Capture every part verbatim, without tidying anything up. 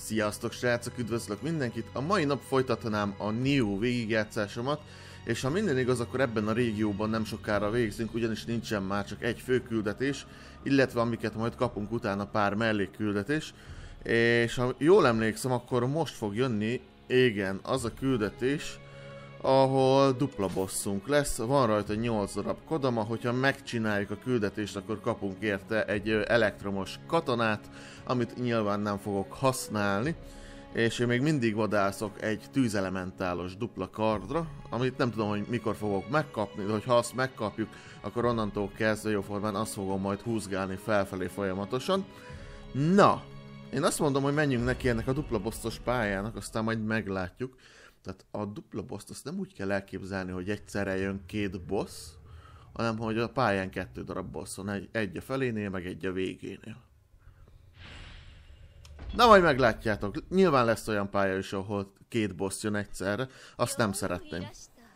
Sziasztok srácok, üdvözlök mindenkit! A mai nap folytatnám a Nioh végigjátszásomat, és ha minden igaz, akkor ebben a régióban nem sokára végzünk, ugyanis nincsen már csak egy főküldetés, illetve amiket majd kapunk utána pár mellékküldetés. És ha jól emlékszem, akkor most fog jönni, igen, az a küldetés, ahol dupla bosszunk lesz, van rajta nyolc darab kodama, hogyha megcsináljuk a küldetést, akkor kapunk érte egy elektromos katonát, amit nyilván nem fogok használni, és én még mindig vadászok egy tűzelementálos dupla kardra, amit nem tudom, hogy mikor fogok megkapni, de hogyha azt megkapjuk, akkor onnantól kezdve jóformán azt fogom majd húzgálni felfelé folyamatosan. Na, én azt mondom, hogy menjünk neki ennek a dupla bosszos pályának, aztán majd meglátjuk. Tehát a dupla boszt azt nem úgy kell elképzelni, hogy egyszerre jön két boss, hanem hogy a pályán kettő darab boss van, egy, egy a felénél, meg egy a végénél. Na majd meglátjátok, nyilván lesz olyan pálya is, ahol két boss jön egyszerre, azt nem szeretném.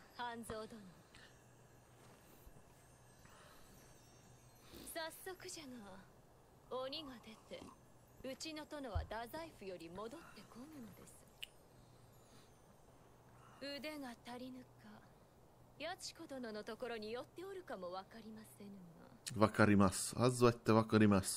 Vakarimasu. Az vagy te vakarimasu.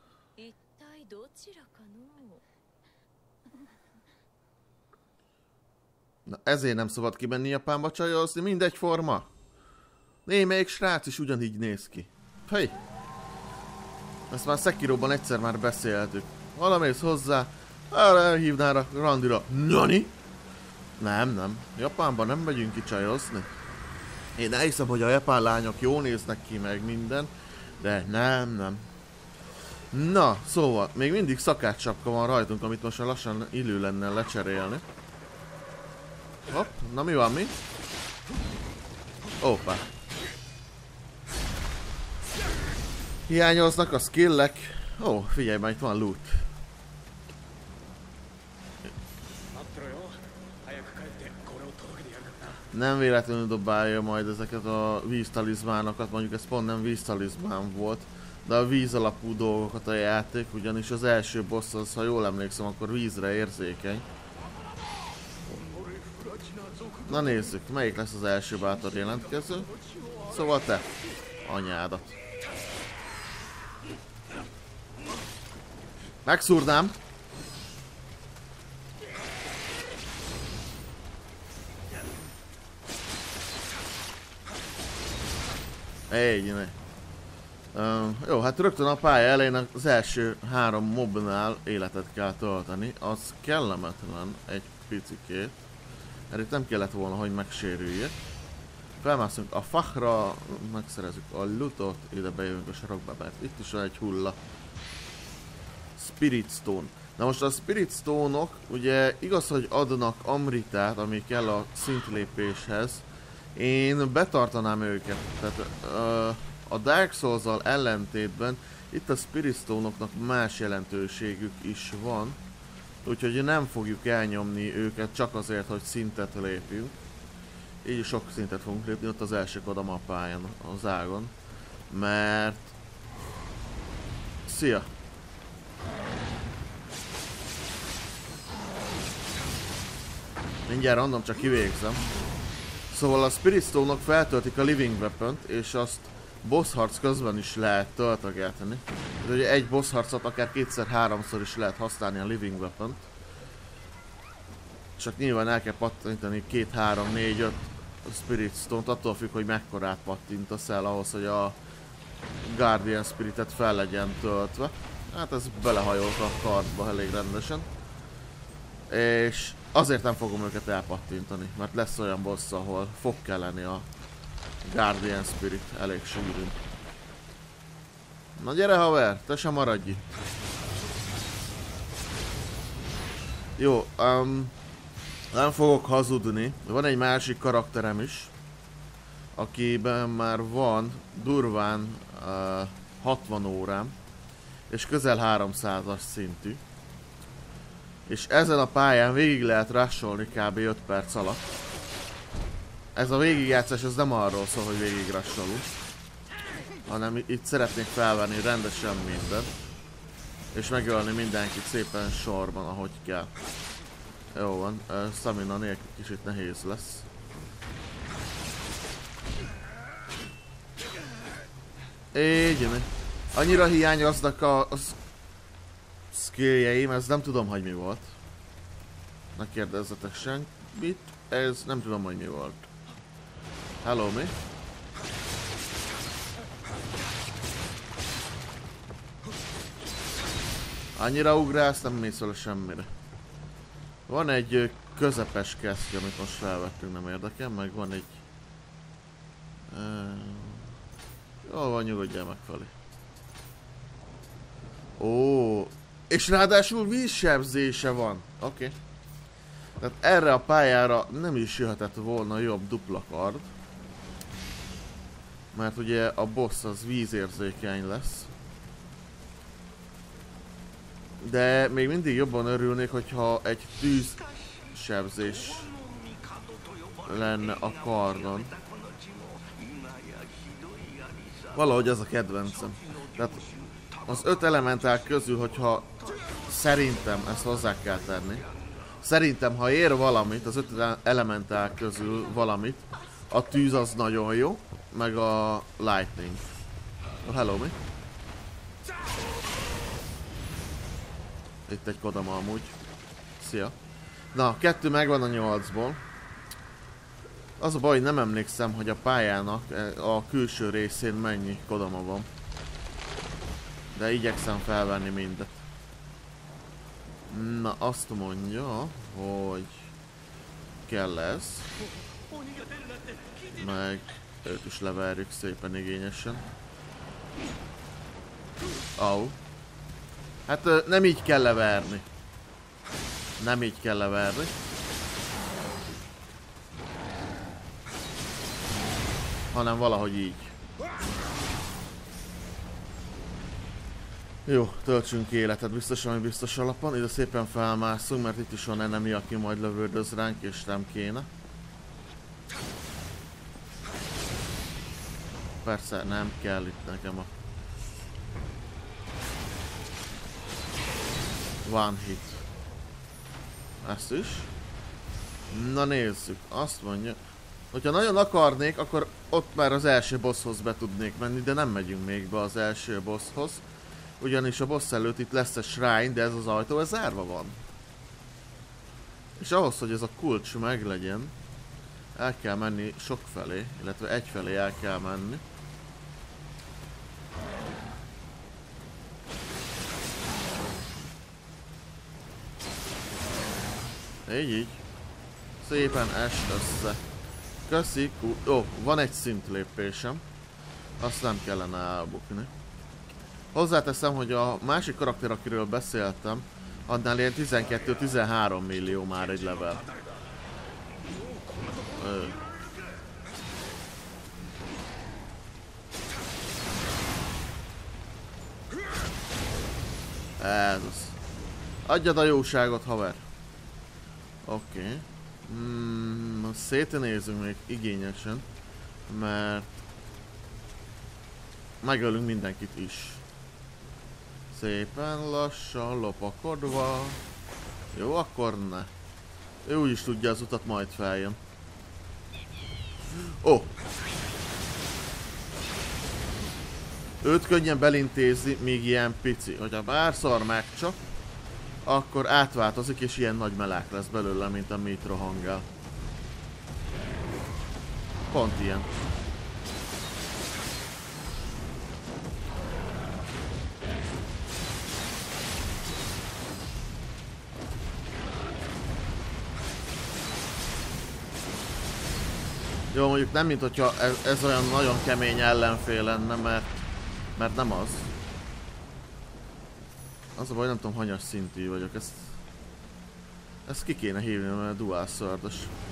Na ezért nem szabad kimenni Japánba csajozni, mindegyforma. Némelyik srác is ugyanígy néz ki. Hey! Ezt már Sekiroban egyszer már beszéltük. Valamész hozzá, elhívnál a randira. Nani? Nem, nem. Japánban nem megyünk ki csajozni. Én elhiszem, hogy a japán lányok jól néznek ki meg minden, de nem, nem. Na, szóval, még mindig szakácssapka van rajtunk, amit most már lassan illő lenne lecserélni. Hopp, na mi van mi? Opa. Hiányoznak a skillek. Ó, figyelj, már itt van loot. Nem véletlenül dobálja majd ezeket a víztalizmánokat, mondjuk ez pont nem víztalizmán volt, de a víz alapú dolgokat a játék, ugyanis az első boss az, ha jól emlékszem, akkor vízre érzékeny. Na nézzük, melyik lesz az első bátor jelentkező? Szóval te, anyádat. Megszúrnám! Egy, ne. Um, jó, hát rögtön a pálya elején az első három mobnál életet kell tölteni. Az kellemetlen egy picikét. Mert itt nem kellett volna, hogy megsérüljek. Felmászunk a fachra, megszerezzük a lootot, ide bejövünk a sarokba, mert itt is van egy hulla. Spirit Stone. Na most a Spirit Stone-ok ugye igaz, hogy adnak amritát, ami kell a szintlépéshez. Én betartanám őket, tehát uh, a Dark Souls-al ellentétben itt a Spirit Stone-oknak más jelentőségük is van, úgyhogy nem fogjuk elnyomni őket csak azért, hogy szintet lépjünk. Így sok szintet fogunk lépni ott az első kodam a pályán, az ágon, mert... Szia! Mindjárt random, csak kivégzem. Szóval a Spirit Stone-ok feltöltik a Living Weapon-t, és azt boss harc közben is lehet töltögetni. Ugye egy boss harcot akár kétszer-háromszor is lehet használni a Living Weapon-t. Csak nyilván el kell pattintani két, három, négy, öt Spirit Stone-t, attól függ, hogy mekkorát pattintasz el ahhoz, hogy a Guardian Spiritet fel legyen töltve. Hát ez belehajolt a kardba elég rendesen. És azért nem fogom őket elpattintani, mert lesz olyan boss, ahol fog kelleni a Guardian Spirit elég sűrűn. Na gyere haver, te sem maradj itt. Jó, um, nem fogok hazudni. Van egy másik karakterem is, akiben már van durván uh, hatvan órám, és közel háromszázas szintű. És ezen a pályán végig lehet rusholni kb. öt perc alatt. Ez a végigjátszás ez nem arról szól, hogy végig rusholunk, hanem itt szeretnék felvenni rendesen mindent. És megölni mindenkit szépen sorban, ahogy kell. Jó van, uh, stamina nélkül kicsit nehéz lesz. Így, annyira hiányoznak a, a skilljeim, ez nem tudom, hogy mi volt. Ne kérdezzetek senkit, ez nem tudom, hogy mi volt. Hello, mi? Annyira ugrálsz, nem mész vele semmire. Van egy közepes kesztyű, amit most felvettünk, nem érdekel, meg van egy... Uh, jól van, nyugodjál meg felé. Ó, és ráadásul vízsebzése van. Oké. Okay. Tehát erre a pályára nem is jöhetett volna jobb dupla kard. Mert ugye a boss az vízérzékeny lesz. De még mindig jobban örülnék, hogyha egy tűzsebzés lenne a kardon. Valahogy ez a kedvencem. Tehát az öt elementál közül, hogyha szerintem ezt hozzá kell tenni. Szerintem, ha ér valamit, az öt elementál közül valamit, a tűz az nagyon jó, meg a lightning. Oh, hello, mi? Itt egy kodama amúgy. Szia. Na, kettő megvan a nyolcból. Az a baj, hogy nem emlékszem, hogy a pályának a külső részén mennyi kodama van. De igyekszem felvenni mindet. Na, azt mondja, hogy kell ez. Meg őt is leverjük szépen igényesen. Au. Hát nem így kell leverni. Nem így kell leverni. Hanem valahogy így. Jó, töltsünk életet biztosan, hogy biztos alapon. Ide szépen felmászunk, mert itt is van enemi, aki majd lövöldöz ránk, és nem kéne. Persze nem kell itt nekem a... One hit. Ezt is. Na nézzük, azt mondja, hogyha nagyon akarnék, akkor ott már az első bosshoz be tudnék menni, de nem megyünk még be az első bosshoz. Ugyanis a boss előtt itt lesz egy shrine, de ez az ajtó, ez zárva van. És ahhoz, hogy ez a kulcs meglegyen, el kell menni sok felé, illetve egy felé el kell menni. Így, így. Szépen est össze. Köszi, ó, oh, van egy szintlépésem. Azt nem kellene elbukni. Hozzáteszem, hogy a másik karakter, akiről beszéltem, annál ilyen tizenkettő-tizenhárom millió már egy level. Ö. Ez az. Adjad a jóságot, haver. Oké. Okay. Mm, szétnézünk még igényesen, mert megölünk mindenkit is. Szépen lassan, lopakodva. Jó, akkor ne. Ő úgyis tudja az utat, majd feljön. Ó! Oh. Őt könnyen belintézni, még ilyen pici. Hogyha bárszor megcsap, akkor átváltozik, és ilyen nagy melák lesz belőle, mint a mit rohangál. Pont ilyen. Jó, mondjuk nem, mint hogyha ez, ez olyan nagyon kemény ellenfél lenne, mert, mert nem az. Az a baj, nem tudom, hanyas szintű vagyok, ezt... Ezt ki kéne hívni, mert dual sword-os.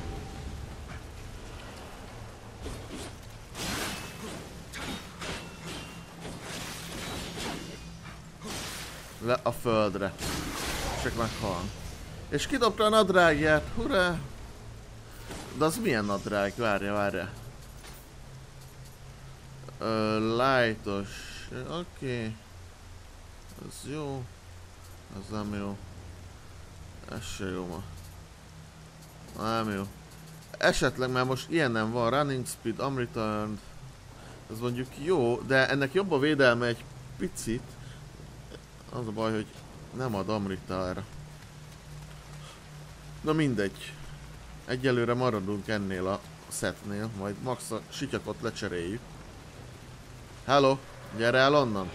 Le a földre. Csak meghal. És kidobta a nadrágját, hurrá! De az milyen nadrág? Várja, várja. Ö, lightos. Oké. Okay. Ez jó. Ez nem jó. Ez se jó ma. Nem jó. Esetleg már most ilyen nem van. Running speed, unreturned. Ez mondjuk jó, de ennek jobb a védelme egy picit. Az a baj, hogy nem ad Amritára. Na mindegy. Egyelőre maradunk ennél a setnél, majd max a sityakot lecseréljük. Hello, gyere el onnan!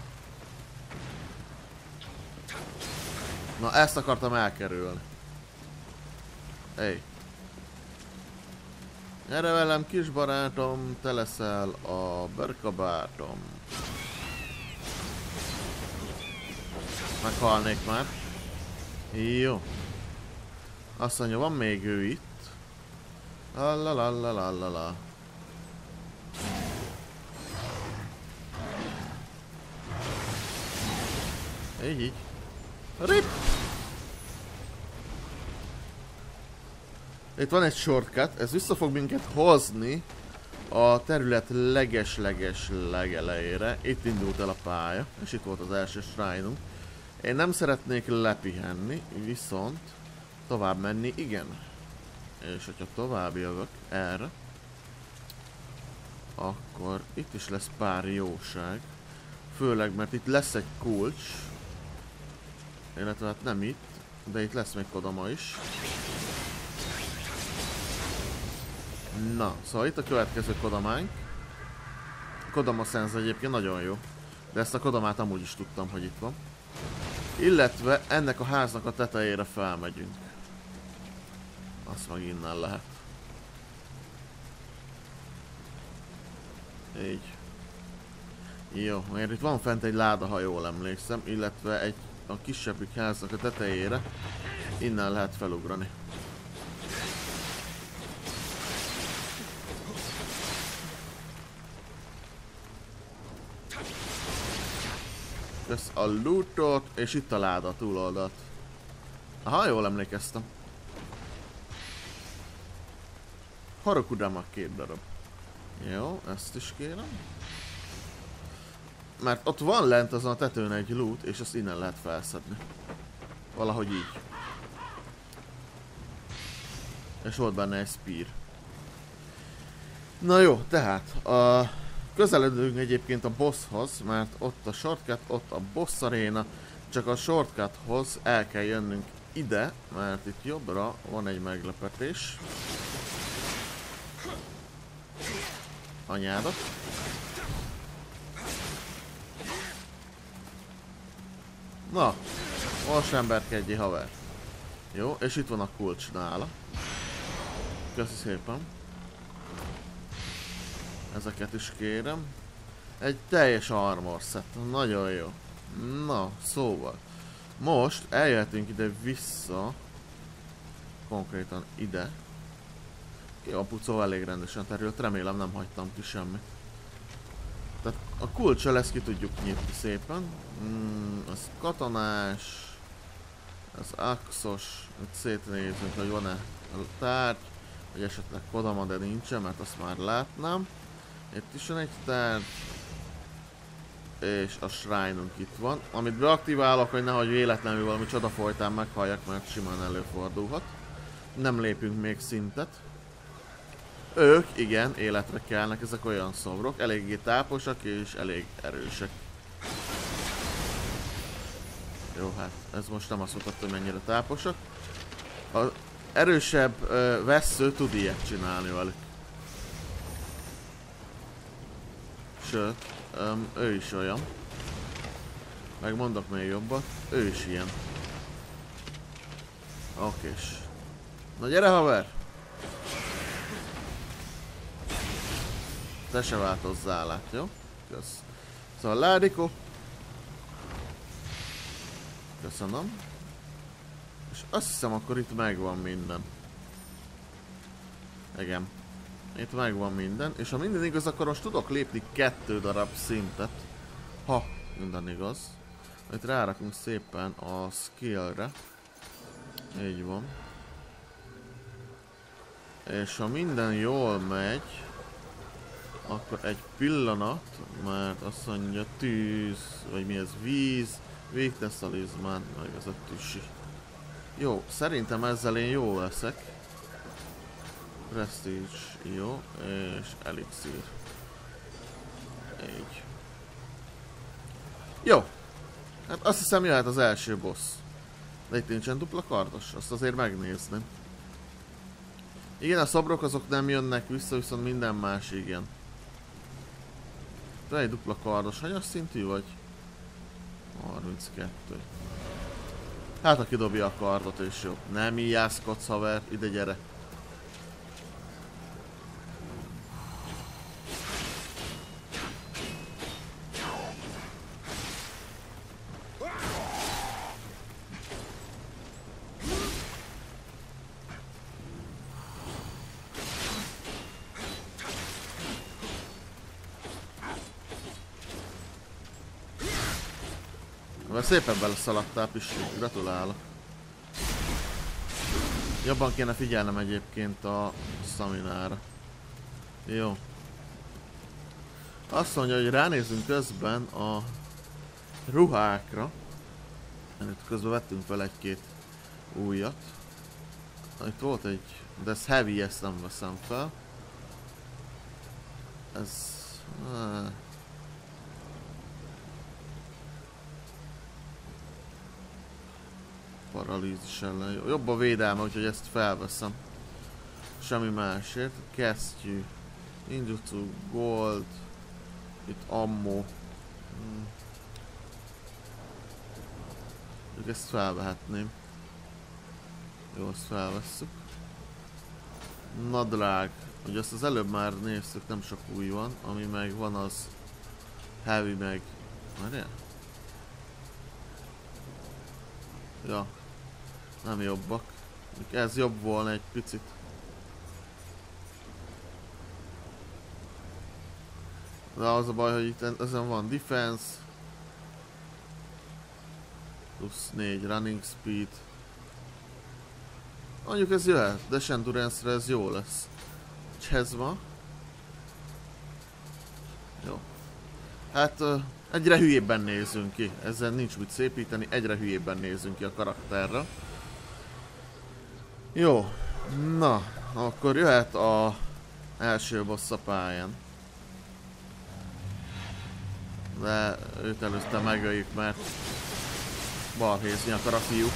Na ezt akartam elkerülni. Hey. Gyere velem kis barátom, te leszel a berkabátom. Meghalnék már. Jó. Azt mondja, van még ő itt. Lalalalalalala. Így így. Rip! Itt van egy shortcut, ez vissza fog minket hozni a terület leges-leges legelejére. Itt indult el a pálya, és itt volt az első shrine-unk. Én nem szeretnék lepihenni, viszont tovább menni, igen. És hogyha tovább jövök erre, akkor itt is lesz pár jóság. Főleg, mert itt lesz egy kulcs. Illetve hát nem itt, de itt lesz még Kodama is. Na, szóval itt a következő Kodamánk. Kodama Sense egyébként nagyon jó. De ezt a Kodamát amúgy is tudtam, hogy itt van. Illetve ennek a háznak a tetejére felmegyünk. Azt meg innen lehet. Így. Jó, mert itt van fent egy láda, ha jól emlékszem, illetve egy a kisebbik háznak a tetejére. Innen lehet felugrani. Kösz a lootot, és itt a láda, a túloldalt. Aha, jól emlékeztem. Harokudama két darab. Jó, ezt is kérem. Mert ott van lent azon a tetőn egy loot, és azt innen lehet felszedni. Valahogy így. És volt benne egy spear. Na jó, tehát a... közeledünk egyébként a bosshoz, mert ott a shortcut, ott a boss aréna, csak a shortcuthoz el kell jönnünk ide, mert itt jobbra van egy meglepetés. Anyádat. Na, most emberkedjé, haver. Jó, és itt van a kulcs nála. Köszi szépen. Ezeket is kérem. Egy teljes armor set, nagyon jó. Na, szóval. Most eljöhetünk ide vissza. Konkrétan ide. Jó, a pucó elég rendesen terült, remélem nem hagytam ki semmit. Tehát a kulcsa lesz, ki tudjuk nyitni szépen. Mm, ez katonás. Ez axos. Itt szétnézünk, hogy van-e tárgy. Vagy esetleg Kodama, de nincsen, mert azt már látnám. Itt is van egy tárgy. És a shrine-unk itt van. Amit beaktiválok, hogy nehogy véletlenül valami csoda folytán meghalljak, mert simán előfordulhat. Nem lépünk még szintet. Ők, igen, életre kelnek, ezek olyan szobrok, eléggé táposak és elég erősek. Jó, hát ez most nem azt mutatta, hogy mennyire táposak. Az erősebb ö, vessző tud ilyet csinálni velük. Sőt, öm, ő is olyan. Megmondok még jobbat, ő is ilyen. Okés. Na gyere, haver! Te se változz állát, jó? Kösz. Szóval Ládikó. Köszönöm. És azt hiszem, akkor itt megvan minden. Igen. Itt megvan minden. És ha minden igaz, akkor most tudok lépni kettő darab szintet. Ha minden igaz. Itt rárakunk szépen a skillre. Így van. És ha minden jól megy, akkor egy pillanat, mert azt mondja tűz, vagy mi ez, víz, Weakness talizmán, meg ez a tüsi. Jó, szerintem ezzel én jó leszek. Prestige, jó, és elixir. Így. Jó. Hát azt hiszem jöhet az első boss. De itt nincsen dupla kardos, azt azért megnézném. Igen, a szobrok azok nem jönnek vissza, viszont minden más igen. De egy dupla kardos, hanyas szintű vagy? harminckettő. Hát aki dobja a kardot és jó. Nem ijászkodsz haver, ide gyere. Mert szépen beleszaladtál, Pisti, gratulálok. Jobban kéne figyelnem egyébként a staminára. Jó. Azt mondja, hogy ránézzünk közben a ruhákra. Itt közben vettünk fel egy-két újat. Itt volt egy... de ez heavy, ezt nem veszem fel. Ez... Ah. Paralízis ellen. Jobb a védelme, úgyhogy ezt felveszem. Semmi másért. Kesztyű. Ninjutsu, gold. Itt ammo. Hmm. Ezt felvehetném. Jó, ezt felvesszük. Nadrág. Ugye azt az előbb már néztük, nem sok új van. Ami meg van az heavy meg... Várjál? Ja. Nem jobbak. Ez jobb volna egy picit. De az a baj, hogy itt ezen van defense. Plusz négy running speed. Mondjuk ez jöhet, de endurance-re ez jó lesz. Csezma. Jó. Hát uh, egyre hülyébben nézünk ki. Ezzel nincs mit szépíteni, egyre hülyébben nézünk ki a karakterre. Jó. Na, akkor jöhet a első boss a pályán. De őt előtte megöljük, mert balhézni akar a fiú.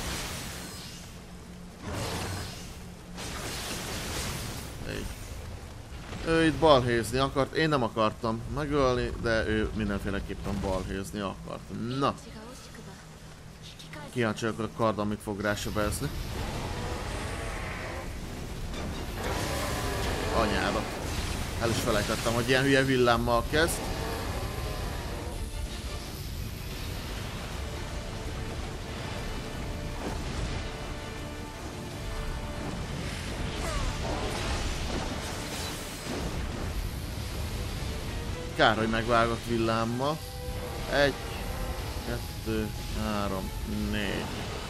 Így. Ő itt balhézni akart, én nem akartam megölni, de ő mindenféleképpen balhézni akart. Na. Kíváncsi akkor a kardon mit fog rásebelzni. Anyába. El is felejtettem, hogy ilyen hülye villámmal kezd. Kár, hogy megvágott villámmal. Egy, kettő, három, négy.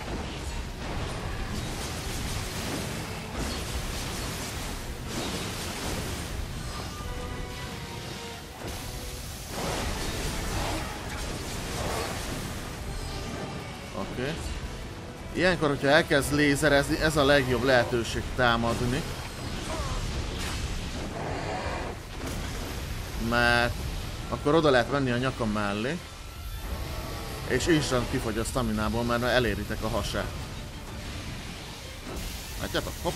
Oké. Okay. Ilyenkor, hogyha elkezd lézerezni, ez a legjobb lehetőség támadni. Mert akkor oda lehet venni a nyakam mellé, és instant kifogy a staminából, mert eléritek a hasát. Látjátok? Hopp!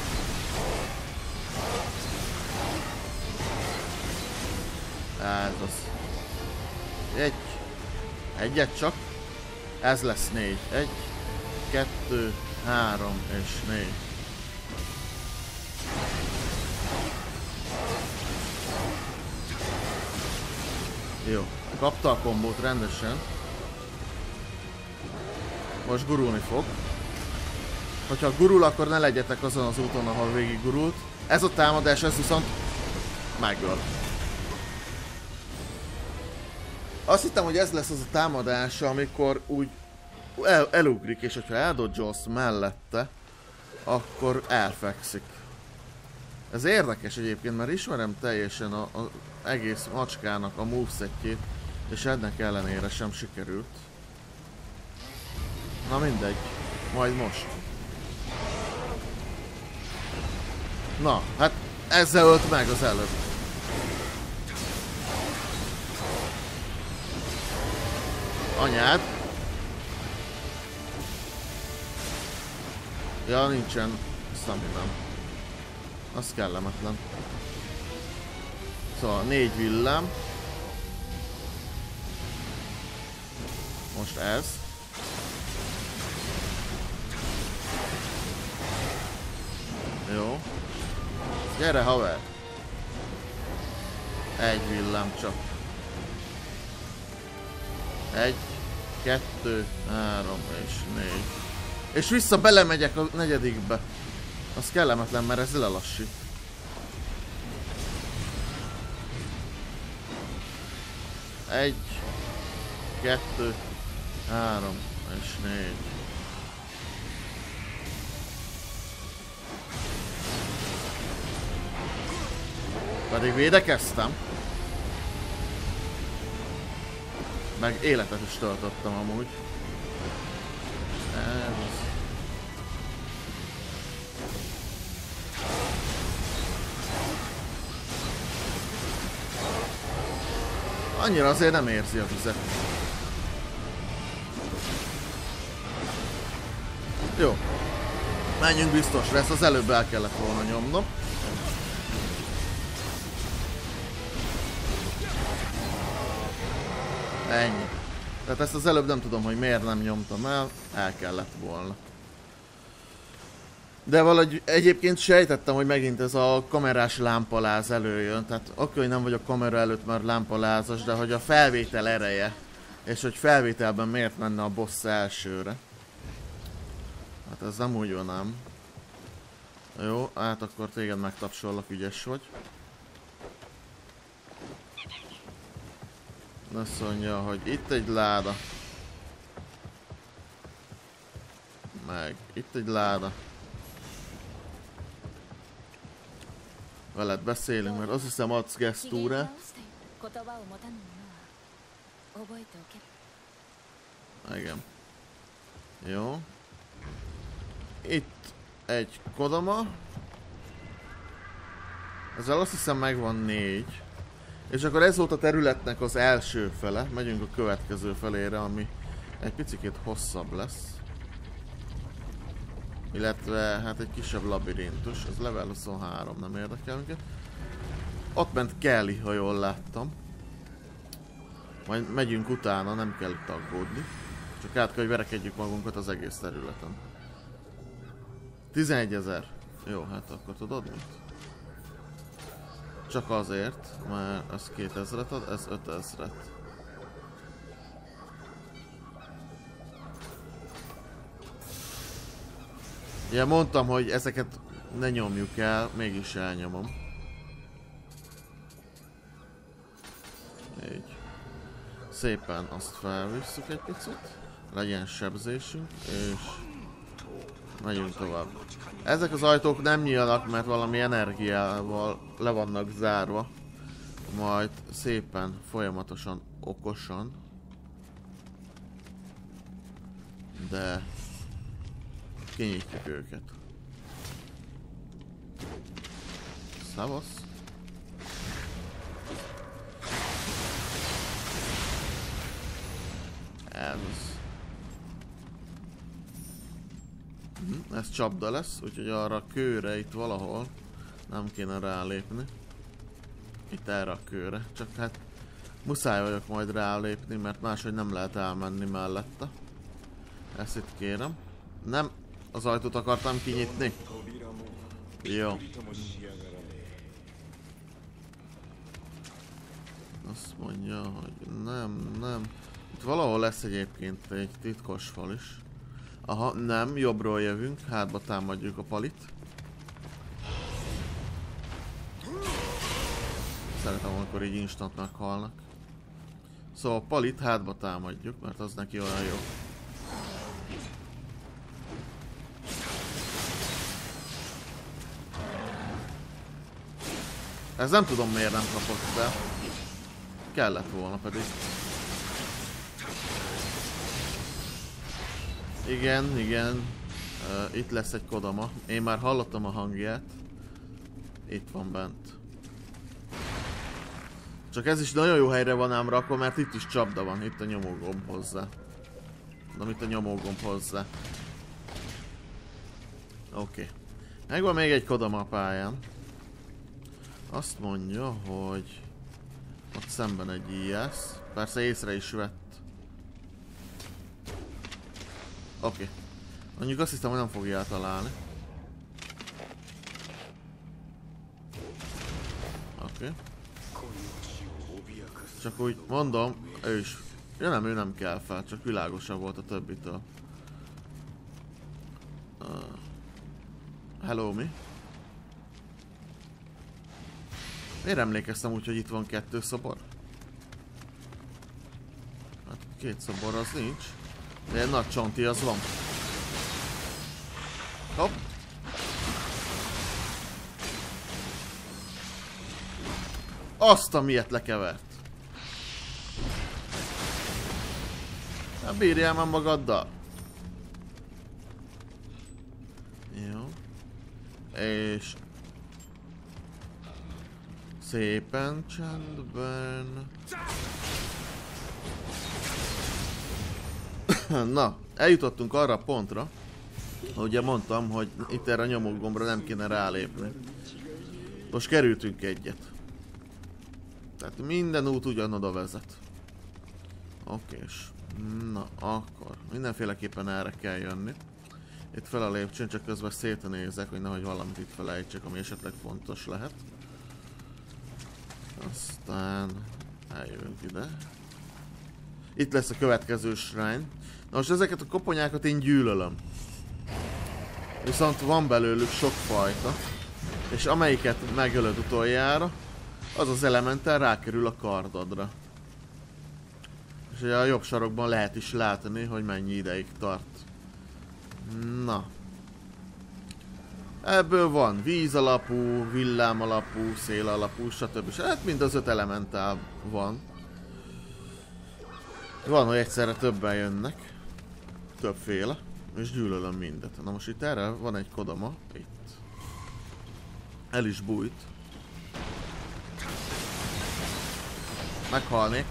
Ez az. Egy. Egyet csak. Ez lesz négy. Egy, kettő, három és négy. Jó, kapta a kombót rendesen. Most gurulni fog. Hogyha gurul, akkor ne legyetek azon az úton, ahol végig gurult. Ez a támadás, ez viszont megöl. Azt hittem, hogy ez lesz az a támadása, amikor úgy el, elugrik, és hogyha eldodge-olsz mellette, akkor elfekszik. Ez érdekes egyébként, mert ismerem teljesen az egész macskának a movesetjét, és ennek ellenére sem sikerült. Na mindegy. Majd most. Na, hát ezzel ölt meg az előbb. Anyád. Ja, nincsen staminám. Az kellemetlen. Szóval négy villám. Most ez. Jó. Gyere, haver! Egy villám csak. Egy, kettő, három és négy. És vissza belemegyek a negyedikbe. Az kellemetlen, mert ez lelassít. Egy, kettő, három és négy. Pedig védekeztem. Meg életet is töltöttem amúgy. Ez... Annyira azért nem érzi a vizet. Jó. Menjünk biztosra, ezt az előbb el kellett volna nyomnom. Ennyi. Tehát ezt az előbb nem tudom, hogy miért nem nyomtam el, el kellett volna. De valahogy egyébként sejtettem, hogy megint ez a kamerás lámpaláz előjön. Tehát oké, hogy nem vagyok kamera előtt, mert lámpalázas, de hogy a felvétel ereje. És hogy felvételben miért menne a boss elsőre. Hát ez nem úgy van ám. Jó, hát akkor téged megtapsollak, ügyes vagy. Azt mondja, hogy itt egy láda. Meg itt egy láda. Veled beszélünk, mert azt hiszem adsz gesztúrát. Igen. Jó. Itt egy kodama. Ezzel azt hiszem megvan négy. És akkor ez volt a területnek az első fele. Megyünk a következő felére, ami egy picikét hosszabb lesz. Illetve hát egy kisebb labirintus. Ez level huszonhárom, nem érdekel minket. Ott ment Kelly, ha jól láttam. Majd megyünk utána, nem kell itt aggódni. Csak át kell, hogy verekedjük magunkat az egész területen. tizenegyezer. Jó, hát akkor tudod mit? Csak azért, mert ez kétezret ad, ez ötezret. Ja, mondtam, hogy ezeket ne nyomjuk el, mégis elnyomom. Így. Szépen azt felvisszük egy picit. Legyen sebzésünk, és megyünk tovább. Ezek az ajtók nem nyílnak, mert valami energiával le vannak zárva. Majd szépen, folyamatosan, okosan. De kinyitjuk őket. Szavasz. Ez. Ez csapda lesz, úgyhogy arra a kőre itt valahol nem kéne rálépni. Itt erre a kőre, csak hát muszáj vagyok majd rálépni, mert máshogy nem lehet elmenni mellette. Ezt itt kérem. Nem, az ajtót akartam kinyitni. Jó. Azt mondja, hogy nem, nem. Itt valahol lesz egyébként egy titkos fal is. Aha, nem, jobbról jövünk, hátba támadjuk a palit. Szeretem, amikor így instant meghalnak. Szóval a palit hátba támadjuk, mert az neki olyan jó. Ez nem tudom miért nem kapott be. Kellett volna pedig. Igen, igen. Uh, itt lesz egy Kodama. Én már hallottam a hangját. Itt van bent. Csak ez is nagyon jó helyre van ám rakva, mert itt is csapda van. Itt a nyomógomb hozzá. Na, itt a nyomógomb hozzá. Oké. Okay. Megvan még egy Kodama a pályán. Azt mondja, hogy ott szemben egy i es. Persze észre is vett. Oké. Okay. Mondjuk azt hiszem, hogy nem fogja eltalálni. Oké. Okay. Csak úgy mondom, ő is. Ja nem, ő nem kell fel, csak világosabb volt a többitől. Uh, hello, mi? Miért emlékeztem úgy, hogy itt van kettő szobor? Hát két szobor az nincs. De egy nagy csonti az van. Hopp! Azt a miért lekevert. Hát bírjál már magaddal. Jó. És... szépen csendben... Na, eljutottunk arra a pontra, ugye mondtam, hogy itt erre a nyomógombra nem kéne rálépni. Most kerültünk egyet. Tehát minden út ugyanoda vezet. Oké, és na akkor mindenféleképpen erre kell jönni. Itt fel a lépcsőn, csak közben szétnézek, hogy nehogy valamit itt felejtsek, ami esetleg fontos lehet. Aztán eljövünk ide. Itt lesz a következő shrine. Na most ezeket a koponyákat én gyűlölöm. Viszont van belőlük sok fajta. És amelyiket megölöd utoljára, az az elementel rákerül a kardodra. És ugye a jobb sarokban lehet is látni, hogy mennyi ideig tart. Na. Ebből van víz alapú, villám alapú, szél alapú, stb. Hát mind az öt elementál van. Van, hogy egyszerre többen jönnek. Többféle. És gyűlölöm mindet. Na most itt erre van egy Kodama. Itt. El is bújt. Meghalnék.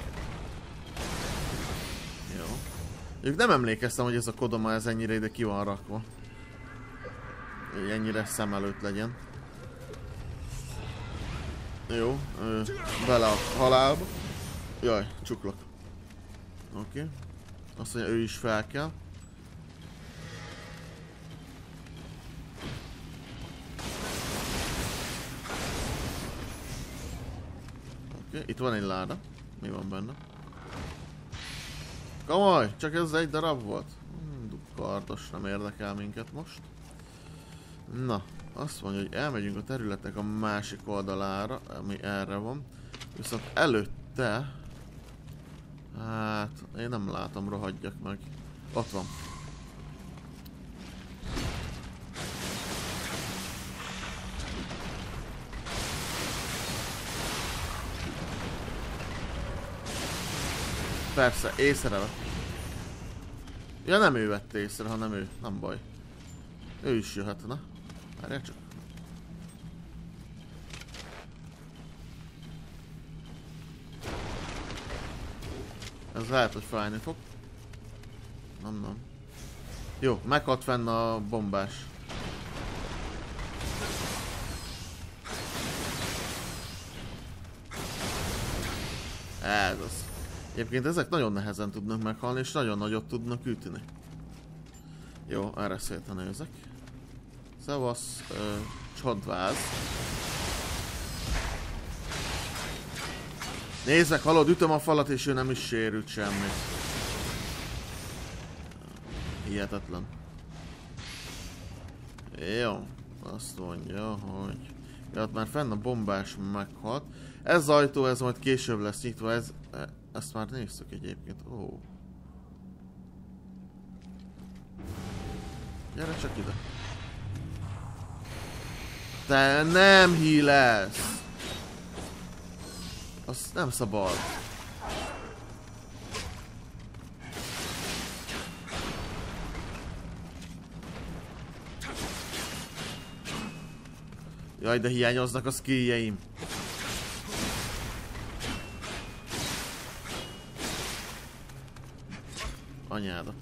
Jó. Ők nem emlékeztem, hogy ez a Kodama ez ennyire ide ki van rakva. Hogy ennyire szem előtt legyen. Jó. Bele a halálba. Jaj, csuklok. Oké. Okay. Azt mondja, ő is fel kell. Oké, okay. Itt van egy láda. Mi van benne? Komoly! Csak ez egy darab volt? Hmm, kardos, nem érdekel minket most. Na, azt mondja, hogy elmegyünk a területek a másik oldalára, ami erre van. Viszont előtte... hát, én nem látom, rohadjak meg. Ott van. Persze, észrevett. Ja, nem ő vette észre, hanem ő. Nem baj. Ő is jöhetne. Várjál csak. Ez lehet, hogy fájni fog. Nem, nem. Jó, meghalt fenn a bombás. Ez az. Egyébként ezek nagyon nehezen tudnak meghalni, és nagyon nagyot tudnak ütni. Jó, erre szétnézek. Szevasz, ö, csontváz. Nézzek, hallod, ütöm a falat, és ő nem is sérült semmit. Hihetetlen. Jó, azt mondja, hogy... ja, ott már fenn a bombás meghalt. Ez az ajtó, ez majd később lesz nyitva, ez... ezt már néztük egyébként. Ó. Gyere csak ide. Te nem hílesz! Azt nem szabad. Jaj, de hiányoznak a skilljeim. Anyádat.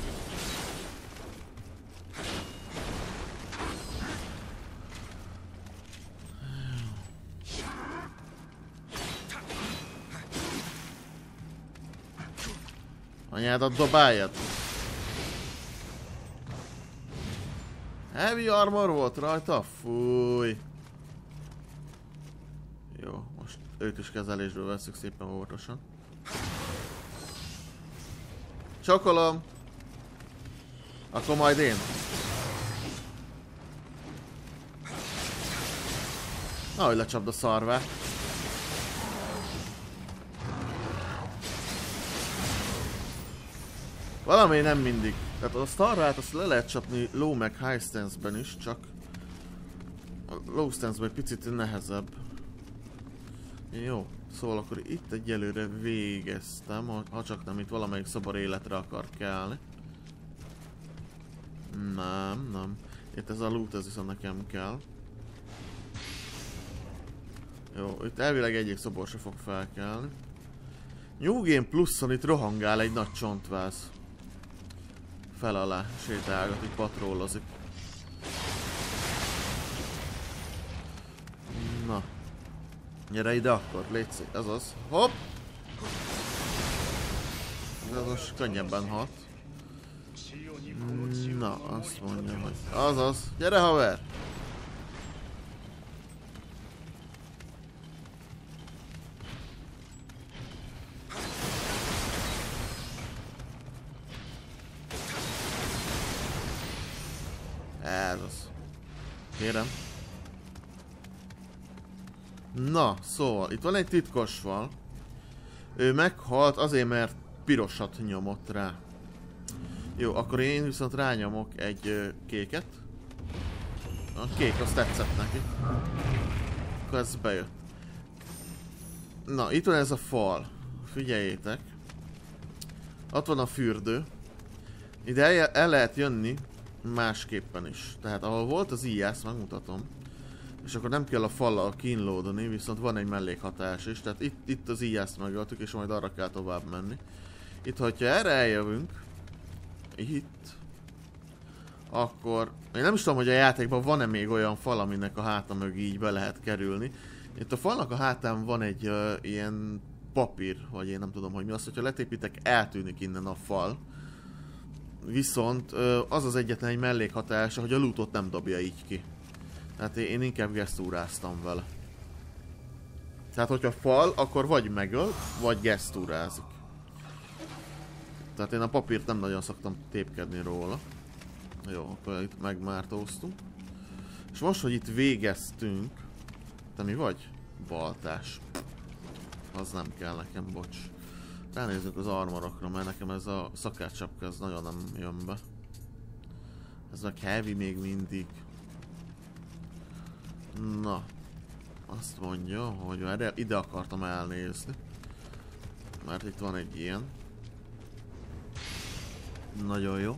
Anyádat dobáljad. Heavy armor volt rajta? Fúj. Jó, most őt is kezelésből veszük szépen óvatosan. Csokolom! Akkor majd én. Na, hogy lecsapd a szarvát. Valami nem mindig. Tehát a szarvát azt le lehet csapni low meg high stance-ben is, csak a low stance-ben egy picit nehezebb. Jó, szóval akkor itt egyelőre végeztem, ha csak nem itt valamelyik szobar életre akar kelni. Nem, nem. Itt ez a loot, ez viszont nekem kell. Jó, itt elvileg egyik szobor se fog felkelni. New Game Pluszon itt rohangál egy nagy csontváz. Fel alá sétálgat, így patrollozik. Na. Gyere ide akkor, légy szép, ez az. Hopp! Ez most könnyebben hat. Na, azt mondja, hogy azaz. Gyere haver! Ez az. Kérem. Na, szóval, itt van egy titkos fal. Ő meghalt azért, mert pirosat nyomott rá. Jó, akkor én viszont rányomok egy ö, kéket. A kék, az tetszett neki. Akkor ez bejött. Na, itt van ez a fal. Figyeljétek. Ott van a fürdő. Ide el, el lehet jönni másképpen is. Tehát ahol volt az í es, megmutatom. És akkor nem kell a fallal kínlódni, viszont van egy mellékhatás is. Tehát itt, itt az í es-t megöltük, és majd arra kell tovább menni. Itt, hogyha erre eljövünk, itt, akkor én nem is tudom, hogy a játékban van-e még olyan fal, aminek a háta mögé így be lehet kerülni. Itt a falnak a hátán van egy uh, ilyen papír, vagy én nem tudom, hogy mi az, hogyha letépítek, eltűnik innen a fal. Viszont uh, az az egyetlen egy mellékhatása, hogy a lootot nem dobja így ki. Tehát én inkább gesztúráztam vele. Tehát hogyha fal, akkor vagy megöl, vagy gesztúrázik. Tehát én a papírt nem nagyon szoktam tépkedni róla. Jó, akkor itt megmártóztunk. És most, hogy itt végeztünk... Te mi vagy? Baltás. Az nem kell nekem, bocs. Ránézzük az armorokra, mert nekem ez a szakácsapka, ez nagyon nem jön be. Ez meg heavy még mindig. Na. Azt mondja, hogy erre ide akartam elnézni. Mert itt van egy ilyen. Nagyon jó.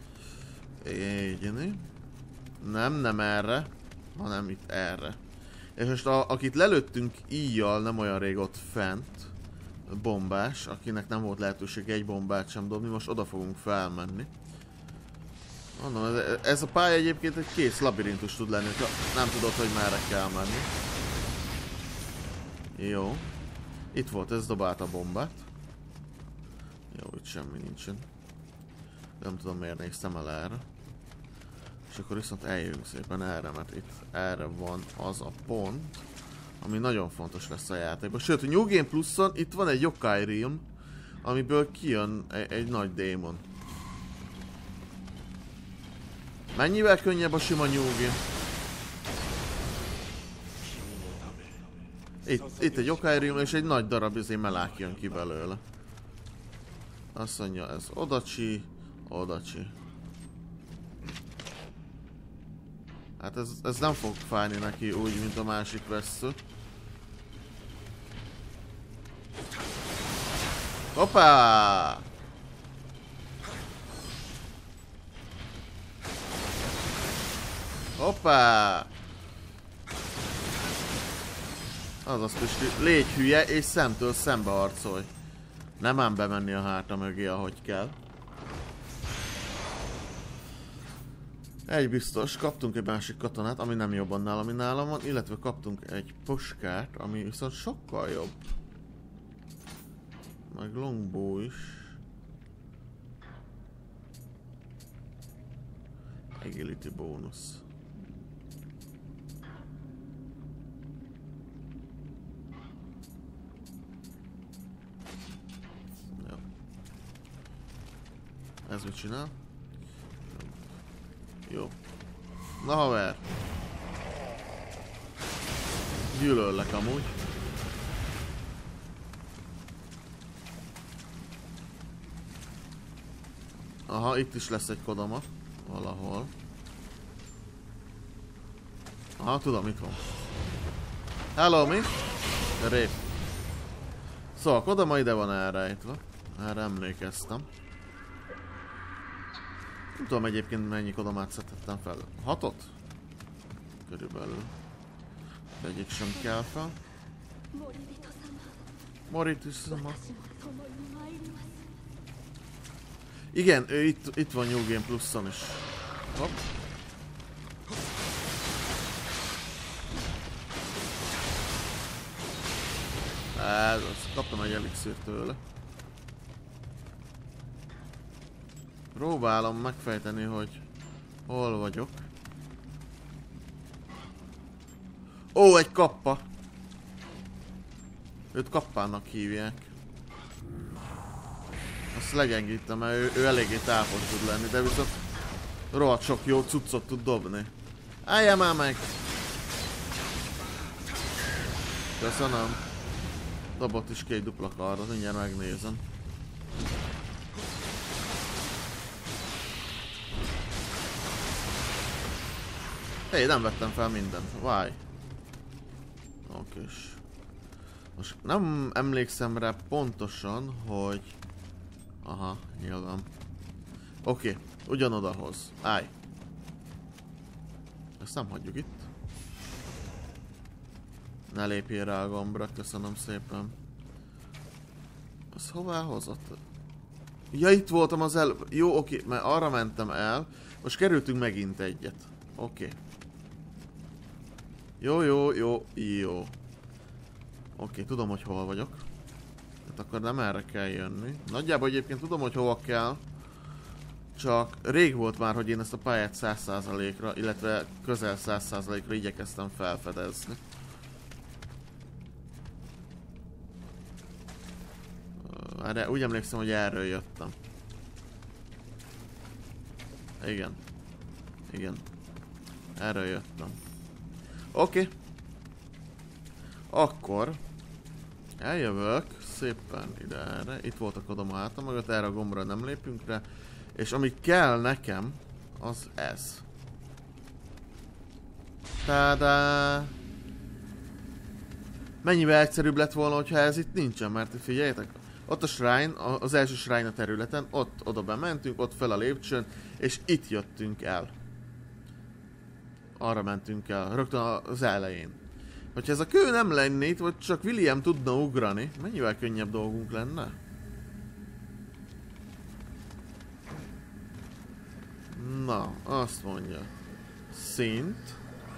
Így. Nem, nem erre, hanem itt erre. És most a, akit lelőttünk íjjal nem olyan rég ott fent, bombás, akinek nem volt lehetőség egy bombát sem dobni, most oda fogunk felmenni. Mondom, ez, ez a pálya egyébként egy kész labirintus tud lenni, ha nem tudod, hogy merre kell menni. Jó. Itt volt, ez dobált a bombát. Jó, itt semmi nincsen. Nem tudom, miért néztem el erre. És akkor viszont eljövünk szépen erre, mert itt erre van az a pont, ami nagyon fontos lesz a játékban. Sőt, a New Game Pluszon itt van egy Yokai Realm, amiből kijön egy, egy nagy démon. Mennyivel könnyebb a sima New Game? Itt, itt egy Yokai Realm és egy nagy darab izé melák jön ki belőle. Azt mondja, ez Odachi, Odachi. Hát ez, ez nem fog fájni neki úgy, mint a másik vessző. Hoppá! Hoppá! Azaz Pisti, légy hülye és szemtől szembe harcolj. Nem ám bemenni a háta mögé, ahogy kell. Egy biztos, kaptunk egy másik katonát, ami nem jobban nálam, ami nálam van, illetve kaptunk egy puskát, ami viszont sokkal jobb. Meg longbow is. Agility bónusz. Jó. Ez mit csinál? Jó. Na haver. Gyűlöllek amúgy. Aha, itt is lesz egy kodama. Valahol. Aha, tudom, itt van. Hello, mi? Rép. Szóval, kodama ide van elrejtve. Erre emlékeztem. Nem tudom egyébként mennyi kodamát szedhettem fel. Hatot? Körülbelül. Egyik sem kell fel. Morito-sama. Igen, ő itt, itt van New Game Pluszon is. Hopp. Ez, azt kaptam egy elixírt tőle. Próbálom megfejteni, hogy hol vagyok. Ó, egy kappa! Őt kappának hívják. Azt legyengítem, mert ő, ő eléggé tápos tud lenni, de viszont rohadt sok jó cuccot tud dobni. Álljál már meg! Köszönöm. Dobott is két dupla kardot, mindjárt megnézem. Hé, hey, nem vettem fel mindent. Why? Okés. Most nem emlékszem rá pontosan, hogy... Aha, nyilván. Oké, okay, ugyanodahoz. Állj. Ezt nem hagyjuk itt. Ne lépjél rá a gombra, köszönöm szépen. Az hová hozott? Ja, itt voltam az el... Jó, oké, okay, mert arra mentem el. Most kerültünk megint egyet. Oké. Okay. Jó, jó, jó, jó. Oké, okay, tudom, hogy hol vagyok. Hát akkor nem erre kell jönni. Nagyjából egyébként tudom, hogy hova kell. Csak rég volt már, hogy én ezt a pályát száz százalékra, illetve közel száz százalékra igyekeztem felfedezni. Erre úgy emlékszem, hogy erről jöttem. Igen. Igen. Erről jöttem. Oké. Okay. Akkor eljövök szépen ide erre. Itt volt a kodom hátam mögött, erre a gombra nem lépünk rá. És ami kell nekem, az ez. Tádá! Mennyivel egyszerűbb lett volna, hogyha ez itt nincsen, mert figyeljetek, ott a shrine, az első shrine a területen, ott oda bementünk, ott fel a lépcsőn, és itt jöttünk el. Arra mentünk el, rögtön az elején. Hogyha ez a kő nem lenne itt, vagy csak William tudna ugrani, mennyivel könnyebb dolgunk lenne? Na, azt mondja. Szint.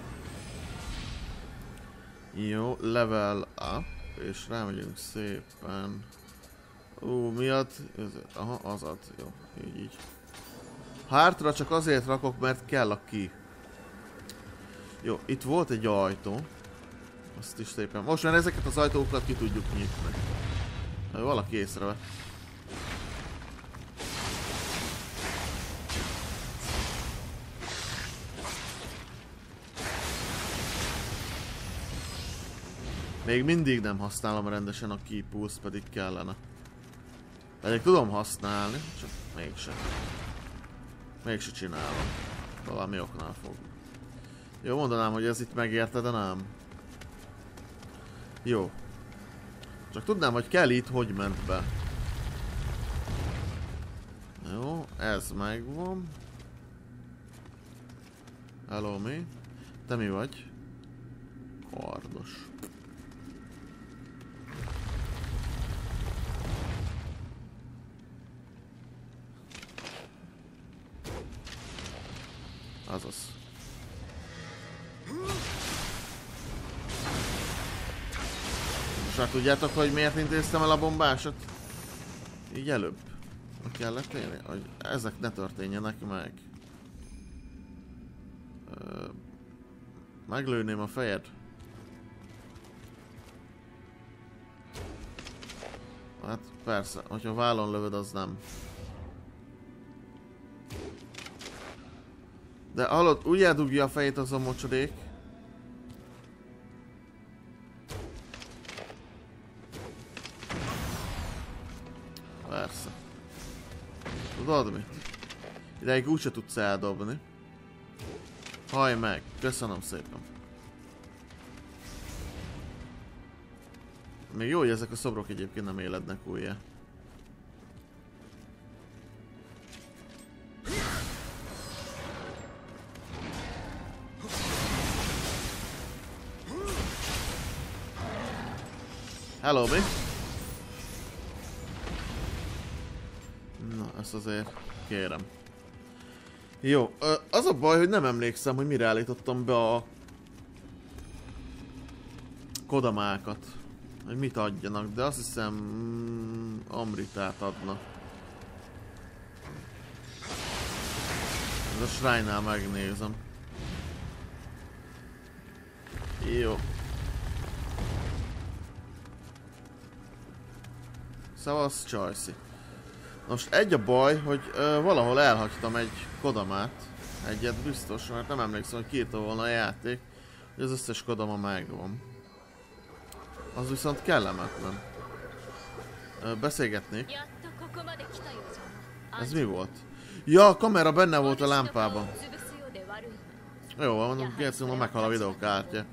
Jó, level up. És rámegyünk szépen. Ú, miatt? Aha, az ad. Jó, így így. Hátra csak azért rakok, mert kell a ki. Jó, itt volt egy ajtó. Azt is szépen. Most már ezeket az ajtókat ki tudjuk nyitni. Valaki észrevett. Még mindig nem használom rendesen a key pulse, pedig kellene. Pedig tudom használni, csak mégsem. Mégsem csinálom. Valami oknál fog. Jó, mondanám, hogy ez itt megérte, de nem. Jó. Csak tudnám, hogy kell itt, hogy ment be. Jó, ez megvan. Hello, mi? Te mi vagy? Kardos. Azaz. Most már tudjátok, hogy miért intéztem el a bombásat? Így előbb. Meg kellett tenni, hogy ezek ne történjenek meg. Ö, meglőném a fejed. Hát persze, hogyha vállon lövöd, az nem. De hallod, úgy eldugja a fejét az a mocsodék. Persze. Tudod mit? Ideig úgyse tudsz eldobni. Hajj meg, köszönöm szépen. Még jó, hogy ezek a szobrok egyébként nem élednek újjá. Hello, mi? Na, ezt azért kérem. Jó, az a baj, hogy nem emlékszem, hogy mire állítottam be a kodamákat. Hogy mit adjanak, de azt hiszem mm, Amritát adna. Ez a shrine-nál megnézem. Jó. Szavasz, Csajci. Most egy a baj, hogy ö, valahol elhagytam egy kodamát. Egyet biztos, mert nem emlékszem, hogy kiírta volna a játék, hogy az összes kodama megvan. Az viszont kellemetlen. Ö, beszélgetnék. Ez mi volt? Ja, a kamera benne volt a lámpában. Jó, mondom, kérdezem, ha meghal a videókártya.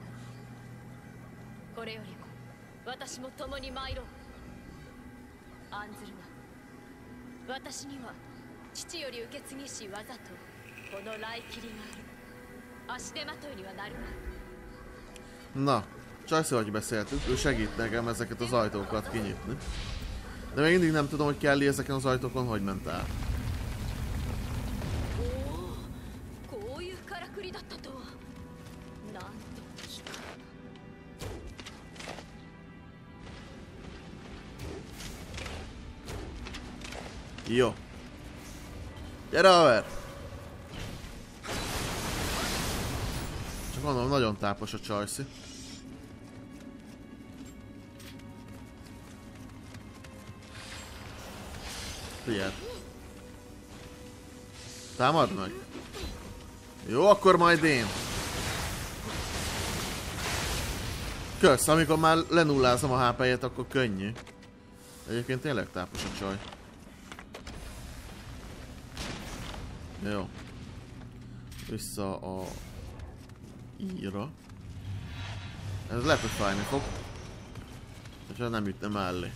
Na, Csajci, hogy beszéltünk, ő segít nekem ezeket az ajtókat kinyitni. De még mindig nem tudom, hogy Kelly ezeken az ajtókon hogy ment el. Jó. Gyere, haver! Csak mondom, nagyon tápos a Csajci. Figyeld. Támad meg. Jó, akkor majd én. Kösz, amikor már lenullázom a há pé-jét, akkor könnyű. Egyébként tényleg tápos a csaj. Jó. Vissza a íra. Ez lehet, hogy fájni fog. Ha nem ütne mellé.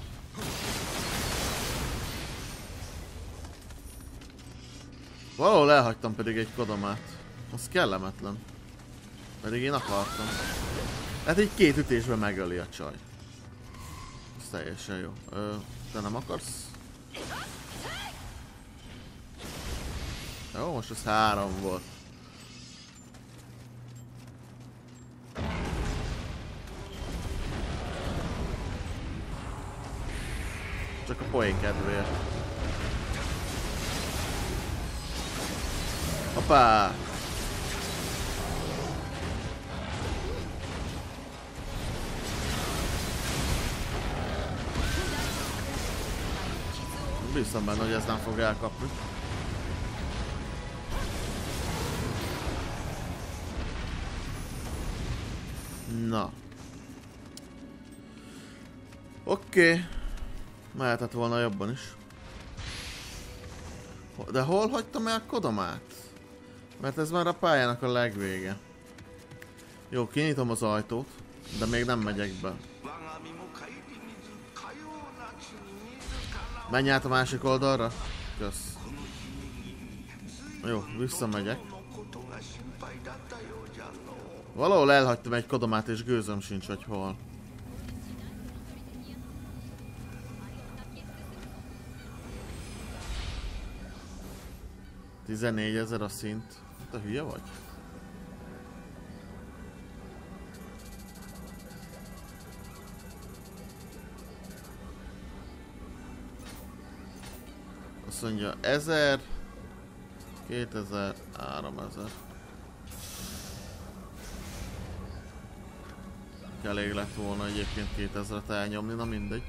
Valahol elhagytam pedig egy kodamát. Az kellemetlen. Pedig én akartam. Hát így két ütésben megöli a csaj. Ez teljesen jó. Ö, te nem akarsz? Jó, most ez három volt. Csak a poén kedvéért. Hoppá! Bíztam benne, hogy ez nem fog elkapni. Na. Oké. Okay. Mehetett volna jobban is. De hol hagytam el Kodomát? Mert ez már a pályának a legvége. Jó, kinyitom az ajtót, de még nem megyek be. Menj át a másik oldalra? Kösz. Jó, visszamegyek. Valahol elhagytam egy Kodomát és gőzöm sincs, hogy hol. tizennégy ezer a szint. Te hülye vagy? Azt mondja ezer, kétezer, háromezer. Elég lett volna egyébként kétezret elnyomni, na mindegy.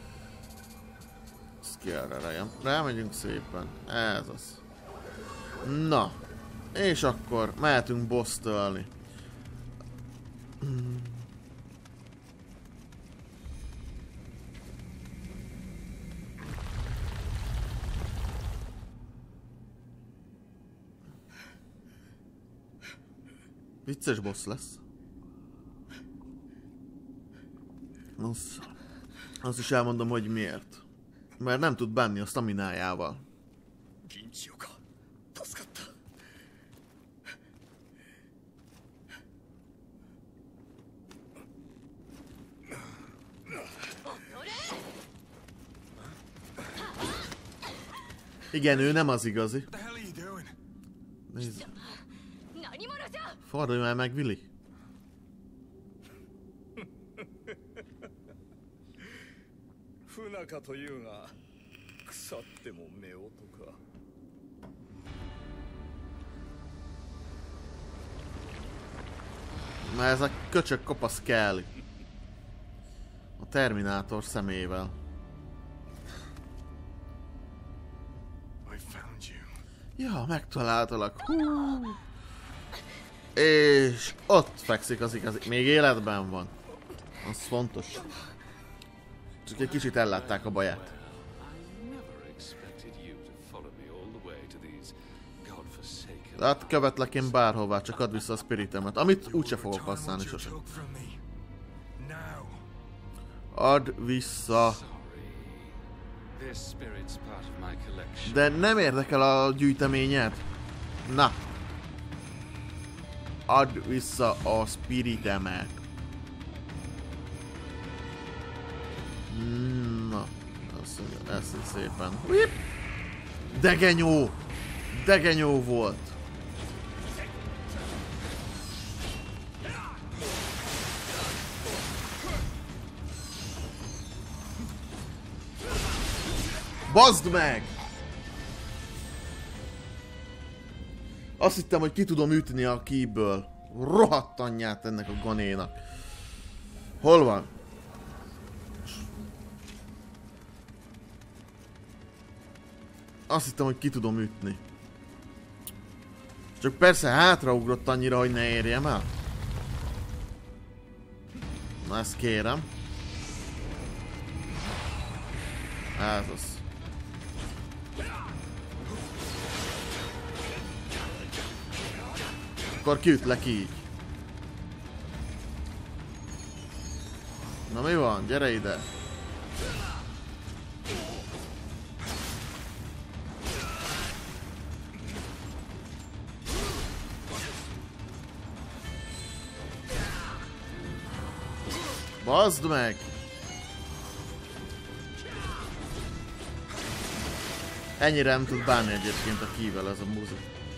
Skillre rejem. Rámegyünk szépen. Ez az. Na. És akkor mehetünk boss tölni. Vicces boss lesz. Azt, azt is elmondom, hogy miért. Mert nem tud bánni a staminájával. Igen, ő nem az igazi. Nézd. Fordulj már meg, Willy. Már ez a köcsög kopasz kell. A Terminátor szemével. Ja, megtaláltalak. Hú. És ott fekszik az igazi. Még életben van. Az fontos. Csak egy kicsit ellátták a baját. Hát követlek én bárhová, csak add vissza a spiritemet, amit úgyse fogok használni sosem. Add vissza. De nem érdekel a gyűjteményed? Na. Add vissza a spiritemet. Na. Azt mondja, ezt szépen. Degenyó! Degenyó volt. Bazd meg! Azt hittem, hogy ki tudom ütni a keyből. Rohadt anyját ennek a ganénak. Hol van? Azt hittem, hogy ki tudom ütni. Csak persze hátraugrott annyira, hogy ne érjem el. Na ezt kérem. Ez az. Akkor kiütlek így. Na mi van? Gyere ide! Bazd meg! Ennyire nem tud bánni egyébként a keyvel ez a múzik.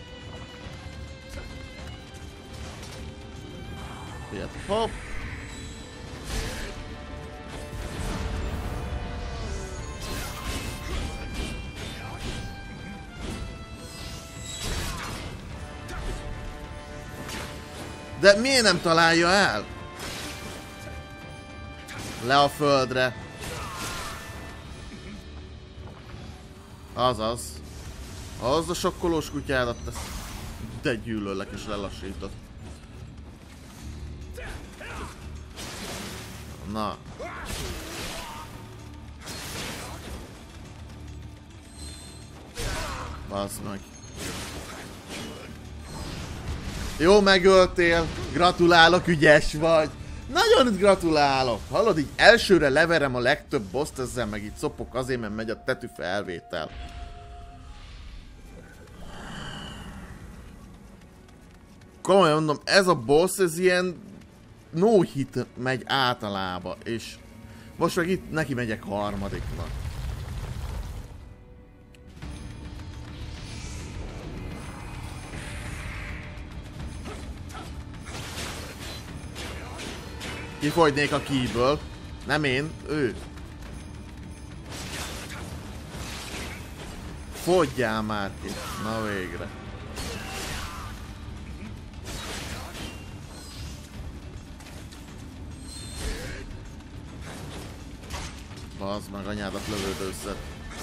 Ilyet, hopp! De miért nem találja el? Le a földre. Azaz. Az a sokkolós kutyádat, de gyűlöllek és lelassított. Na. Baszd meg. Jó, megöltél. Gratulálok, ügyes vagy. Nagyon gratulálok. Hallod, így elsőre leverem a legtöbb boszt, ezzel meg így szopok azért, mert megy a tetű felvétel. Komolyan mondom, ez a boss, ez ilyen no hit megy általában, és most meg itt neki megyek harmadiknak. Kifogynék a kiből. Nem én, ő. Fogyjál már ki. Na végre. Bazd meg, anyádat lövődözzed.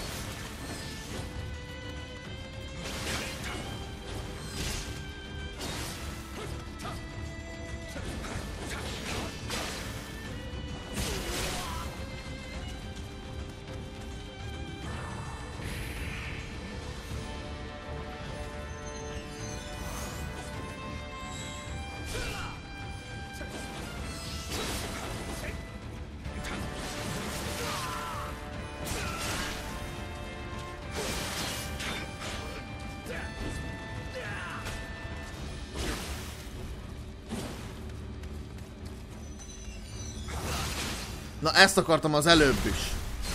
Na ezt akartam az előbb is.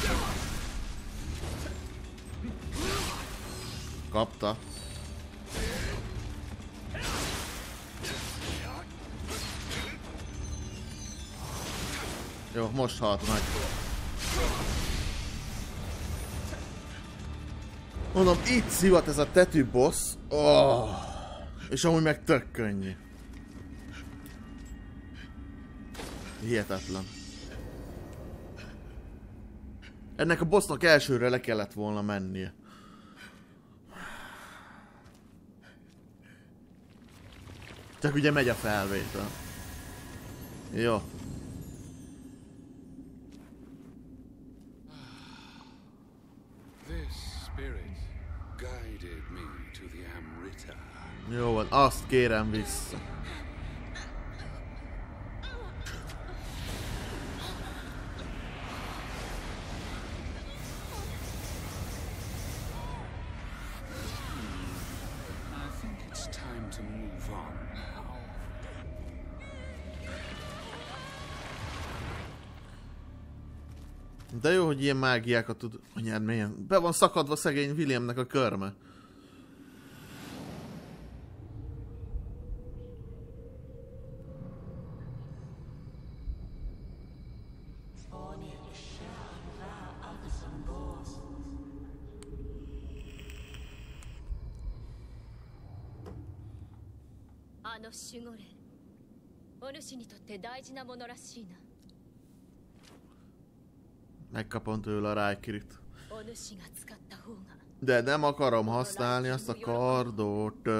Kapta. Jó, most halt meg. Mondom, itt szivat ez a tetű boss. Oh. És amúgy meg tök könnyű. Hihetetlen. Ennek a bossnak elsőre le kellett volna mennie. Csak ugye megy a felvétel. Jó. Jó van, azt kérem vissza. De jó, hogy ilyen mágiákat tud... Anyád, milyen... Be van szakadva szegény Williamnek a körme. Megkapom tőle a Raikirit. De nem akarom használni azt a kardot.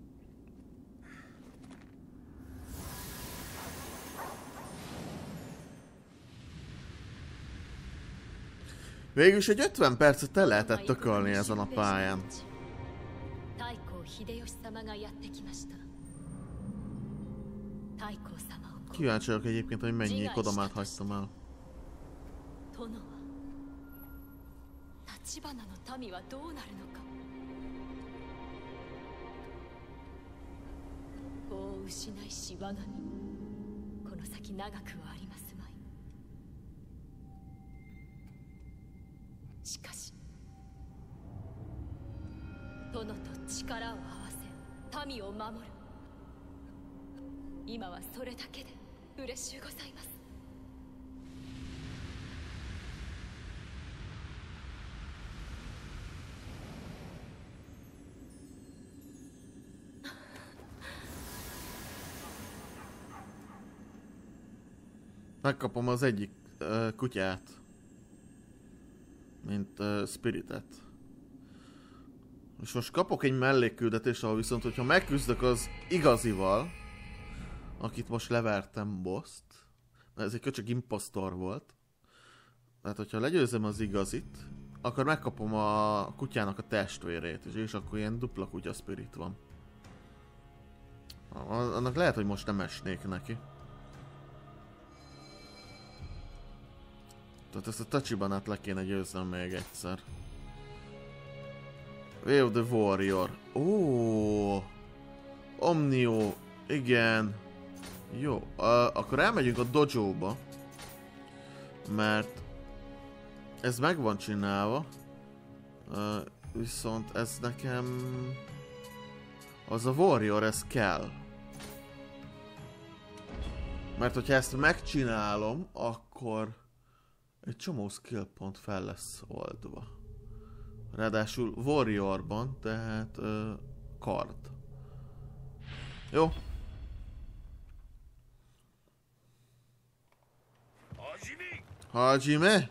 Végülis egy ötven percet el lehetett tökölni ezen a pályán. Kíváncsi vagyok egyébként, hogy mennyi Kodamát hagytam el. Megkapom az egyik uh, kutyát, mint uh, Spiritet. És most kapok egy mellékküldetést, ahol viszont, hogyha megküzdök az igazival, akit most levertem bosszt, mert ez egy köcsög impostor volt. Tehát, hogyha legyőzem az igazit, akkor megkapom a kutyának a testvérét, és, és akkor ilyen dupla kutya Spirit van. Annak lehet, hogy most nem esnék neki. Tehát ezt a Tachibanát le kéne győznem még egyszer. Way of the Warrior. Ó, Omnio. Igen. Jó, uh, akkor elmegyünk a dojo-ba. Mert ez meg van csinálva. Uh, viszont ez nekem... Az a Warrior, ez kell. Mert hogyha ezt megcsinálom, akkor egy csomó skill pont fel lesz oldva. Ráadásul Warriorban, tehát uh, kard. Jó. Hajime?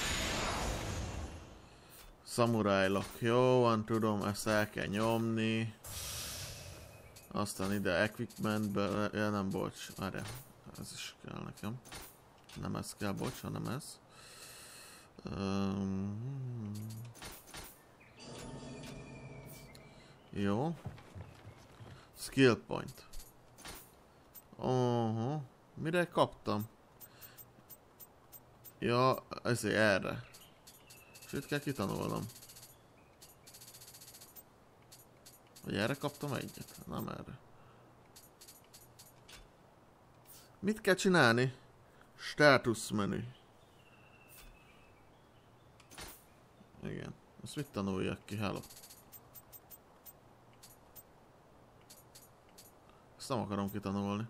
Samurai lock. Jó van, tudom, ezt el kell nyomni. Aztán ide equipmentbe, ja nem, bocs, várjál, ez is kell nekem. Nem ez kell, bocs, hanem ez. Um, jó. Skill point. Uh -huh. Mire kaptam? Ja, ezért erre. És itt kell kitanulnom. Vagy erre kaptam egyet? Nem erre. Mit kell csinálni? Status menü. Igen. Ezt mit tanuljak ki? Hello. Ezt nem akarom kitanulni.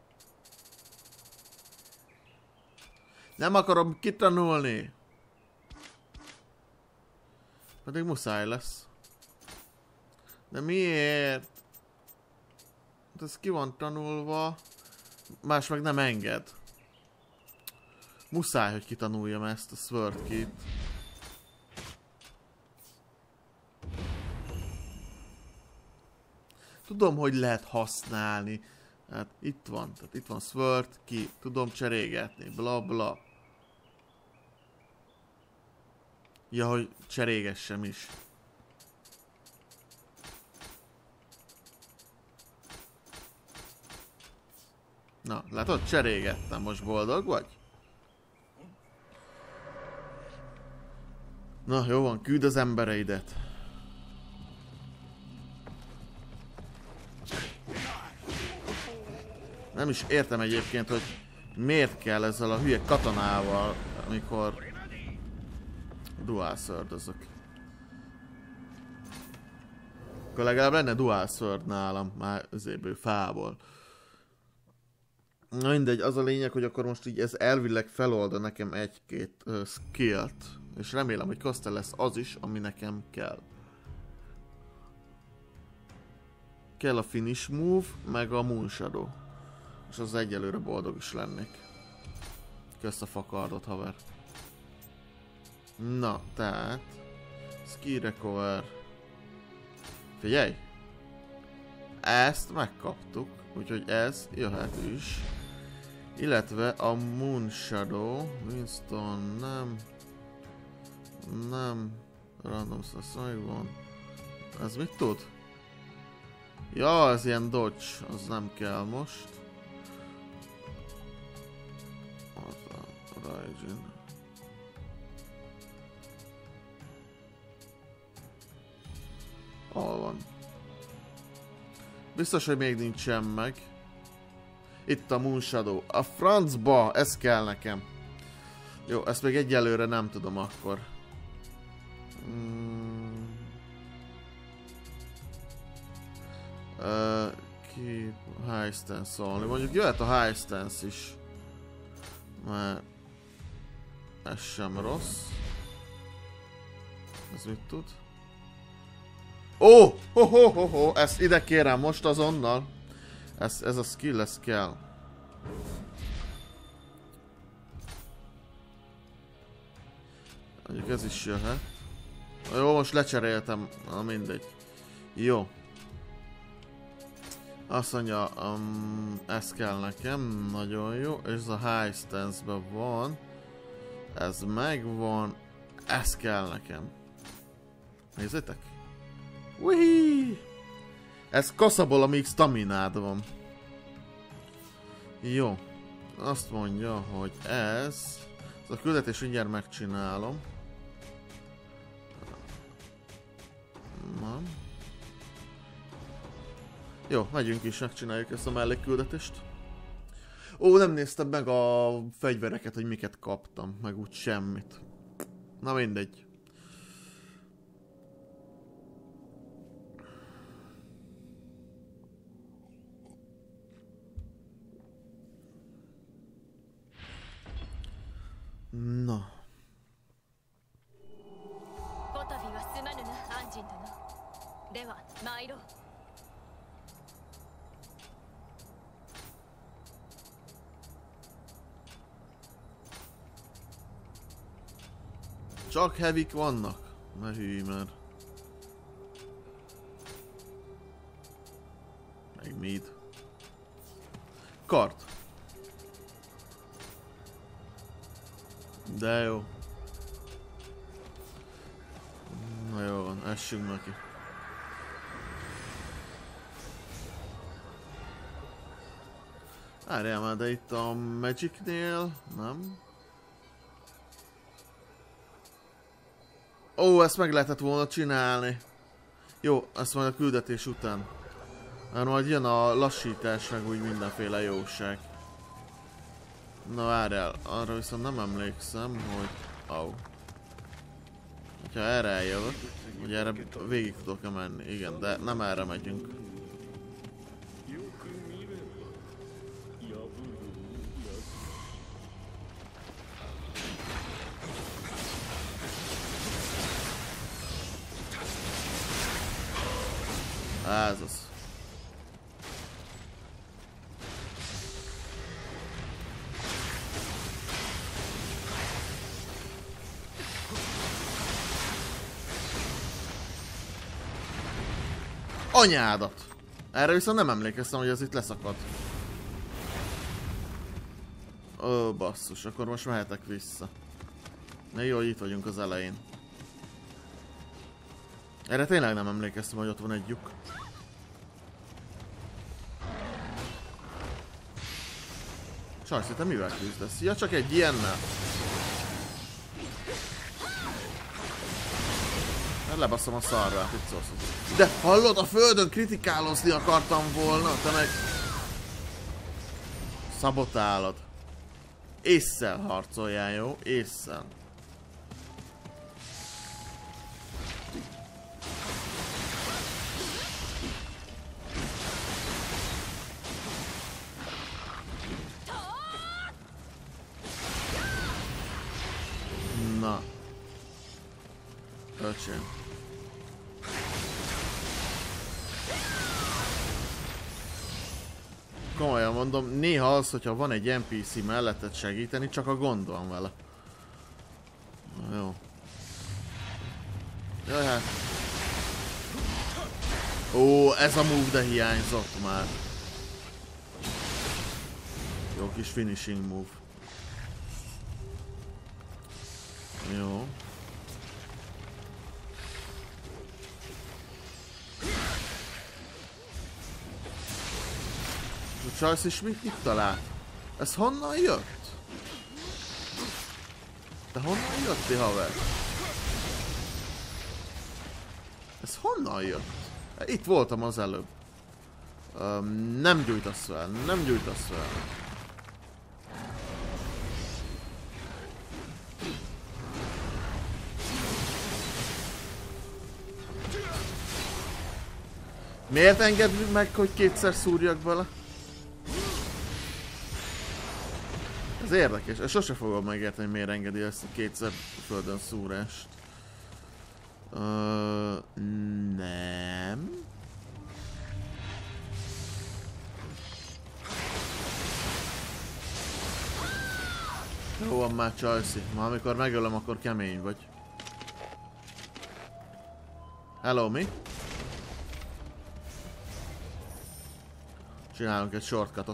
Nem akarom kitanulni! Pedig muszáj lesz. De miért? Ez ki van tanulva. Más meg nem enged. Muszáj, hogy kitanuljam ezt a Sword Key-t. Tudom, hogy lehet használni. Hát itt van, tehát itt van Sword Key. Tudom cserégetni, bla bla. Ja, hogy cserégessem is. Na, látod, cserégettem, most boldog vagy? Na, jó van, küld az embereidet. Nem is értem egyébként, hogy miért kell ezzel a hülye katonával, amikor dual sword-özök. Akkor legalább lenne dual sword nálam, már özéből fából. Na mindegy, az a lényeg, hogy akkor most így ez elvileg felold nekem egy-két uh, skillt. És remélem, hogy közte lesz az is, ami nekem kell. Kell a finish move, meg a moonshadow. És az egyelőre boldog is lennék. Kösz a fakardot, haver. Na, tehát... Ski recover. Figyelj! Ezt megkaptuk, úgyhogy ez jöhet is. Illetve a Moonshadow, Winston nem, nem, Random Suicide van. Ez mit tud? Ja, ez ilyen dodge, az nem kell most. Raijin. Hol van? Biztos, hogy még nincsen meg. Itt a Moonshadow. A francba! Ez kell nekem. Jó, ezt még egyelőre nem tudom akkor. Mm. Uh, keep high stance only. Mondjuk jöhet a high stance is. Mert ez sem rossz. Ez mit tud? Ó! Oh, oh, oh, oh, oh. Ezt ide kérem most azonnal. Ez, ez a skill, ez kell. Mondjuk ez is jöhet. Jó, most lecseréltem. Na mindegy. Jó. Azt mondja, um, ez kell nekem. Nagyon jó. És ez a high stance-ben van. Ez megvan. Ez kell nekem. Nézzétek. Uhi! Ez kaszaból, amíg staminád van. Jó. Azt mondja, hogy ez... Ez a küldetés mindjárt megcsinálom. Nem. Jó, megyünk is, megcsináljuk ezt a mellékküldetést. Ó, nem néztem meg a fegyvereket, hogy miket kaptam, meg úgy semmit. Na mindegy. Na. Csak heavy-k vannak? Ne hűj már. Meg mid. Kart. De jó. Na jó van, essünk neki. Várjál már, de itt a Magicnél, nem? Ó, ezt meg lehetett volna csinálni. Jó, ezt majd a küldetés után. Mert majd jön a lassítás, meg úgy mindenféle jóság. Na várjál, arra viszont nem emlékszem, hogy... Au. Ha erre eljövök, hogy erre végig tudok-e menni, igen, de nem erre megyünk. Ez az. Anyádat! Erre viszont nem emlékeztem, hogy ez itt leszakad. Ó, basszus, akkor most mehetek vissza. Na jó, hogy itt vagyunk az elején. Erre tényleg nem emlékeztem, hogy ott van egy lyuk. Sajsz, te mivel küzdesz? Ja, csak egy ilyennel. Lebaszom a szarrát, itt szólsz. De hallod, a földön kritikálozni akartam volna, te meg... Szabotálod. Ésszel harcoljál, jó? Ésszel. Na. Öcsém. Komolyan mondom, néha az, hogyha van egy en pé cé melletted segíteni, csak a gond van vele. Na jó. Jaj hát. Ó, ez a move de hiányzott már. Jó kis finishing move. Jó. A Charles is mit, mit talált? Ez honnan jött? Te honnan jöttél, haver? Ez honnan jött? Itt voltam az előbb. Um, nem gyújtasz fel, nem gyújtasz fel. Miért engedd meg, hogy kétszer szúrjak bele? Ez érdekes, ezt sose fogom megérteni, hogy miért engedi ezt a kétszer földön szúrást. Uh, nem. Jó van már, Csajci. Ma amikor megölöm, akkor kemény vagy. Hello, mi? Csinálunk egy shortcutot.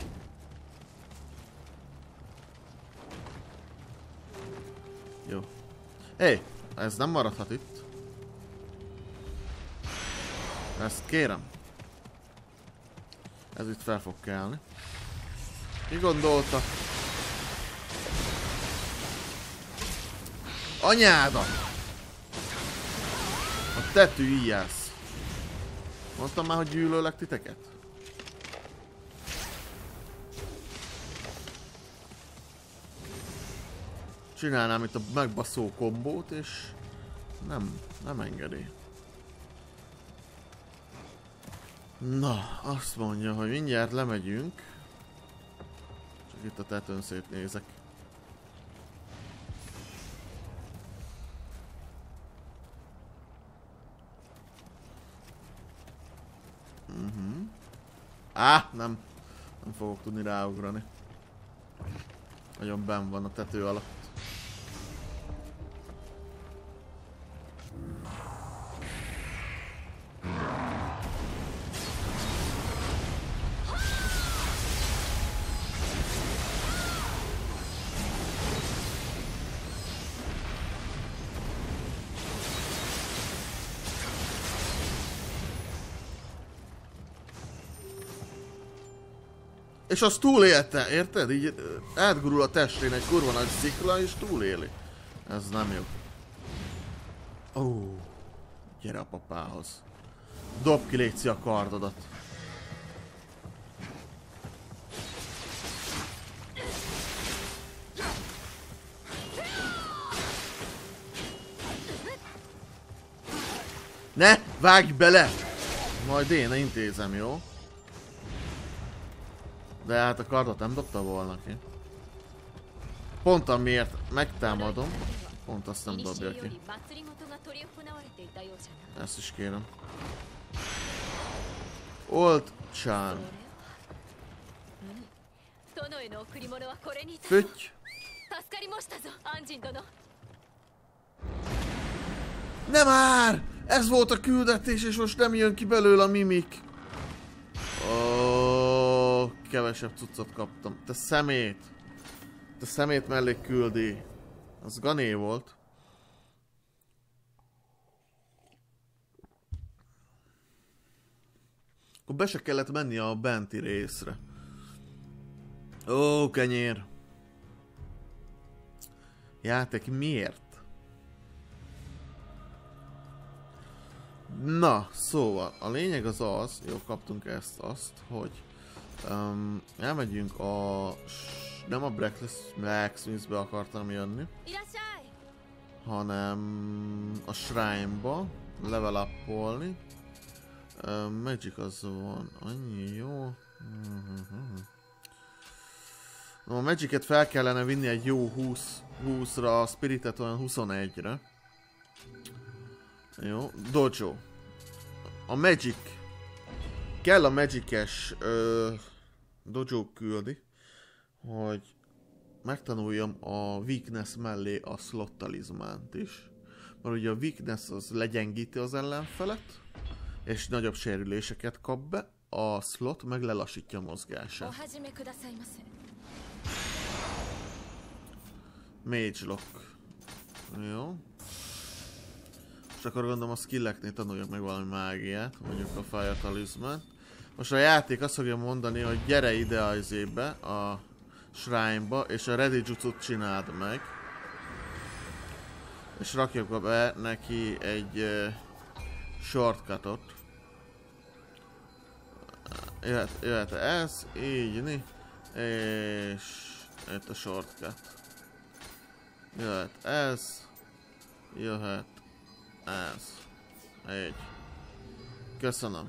Jó. Hé, hey, ez nem maradhat itt. Ezt kérem. Ez itt fel fog kelni. Mi gondolta? Anyádat! A tetű íjász. Mondtam már, hogy gyűlölek titeket? Csinálnám itt a megbaszó kombót, és nem, nem engedi. Na, azt mondja, hogy mindjárt lemegyünk. Csak itt a tetőn szétnézek. Á, nem. Nem fogok tudni ráugrani. Nagyon benn van a tető alatt. És az túlélte, érted? Így átgurul a testén egy kurva nagy szikla és túléli. Ez nem jó. Ó, oh, gyere a papához. Dob ki, létszi a kardodat. Ne! Vágj bele! Majd én intézem, jó? De hát a kardot nem dobta volna ki. Pont amiért megtámadom, pont azt nem dobja ki. Ezt is kérem. Old Chan. Fütty! Nem már! Ez volt a küldetés, és most nem jön ki belőle a mimik. Oh, kevesebb cuccot kaptam. Te szemét! Te szemét mellé küldi. Az gané volt. Akkor be se kellett menni a benti részre. Ó, kenyér. Játék miért? Na, szóval, a lényeg az az, jó, kaptunk ezt, azt, hogy um, elmegyünk a... nem a Blacksmithbe akartam jönni, hanem a Shrine-ba level up-olni. Um, Magic az van, annyi jó. No, a Magic-et fel kellene vinni egy jó húszra, a Spiritet olyan huszonegyre. Jó, Dojo. A Magic. Kell a Magic-es Dojo küldi, hogy megtanuljam a Weakness mellé a Slot talizmánt is. Mert ugye a Weakness az legyengíti az ellenfelet, és nagyobb sérüléseket kap be, a Slot meg lelassítja a mozgását. Mage Lock. Jó. És akkor gondolom a skilleknél tanuljak meg valami mágiát, mondjuk a Fire Talisman. Most a játék azt fogja mondani, hogy gyere ide a izébe, a Shrine-ba, és a Ready Jutsu-t csináld meg. És rakjuk be neki egy uh, shortcutot. Jöhet, jöhet ez, így, ni, és itt a shortcut. Jöhet ez, jöhet ez. Így. Köszönöm.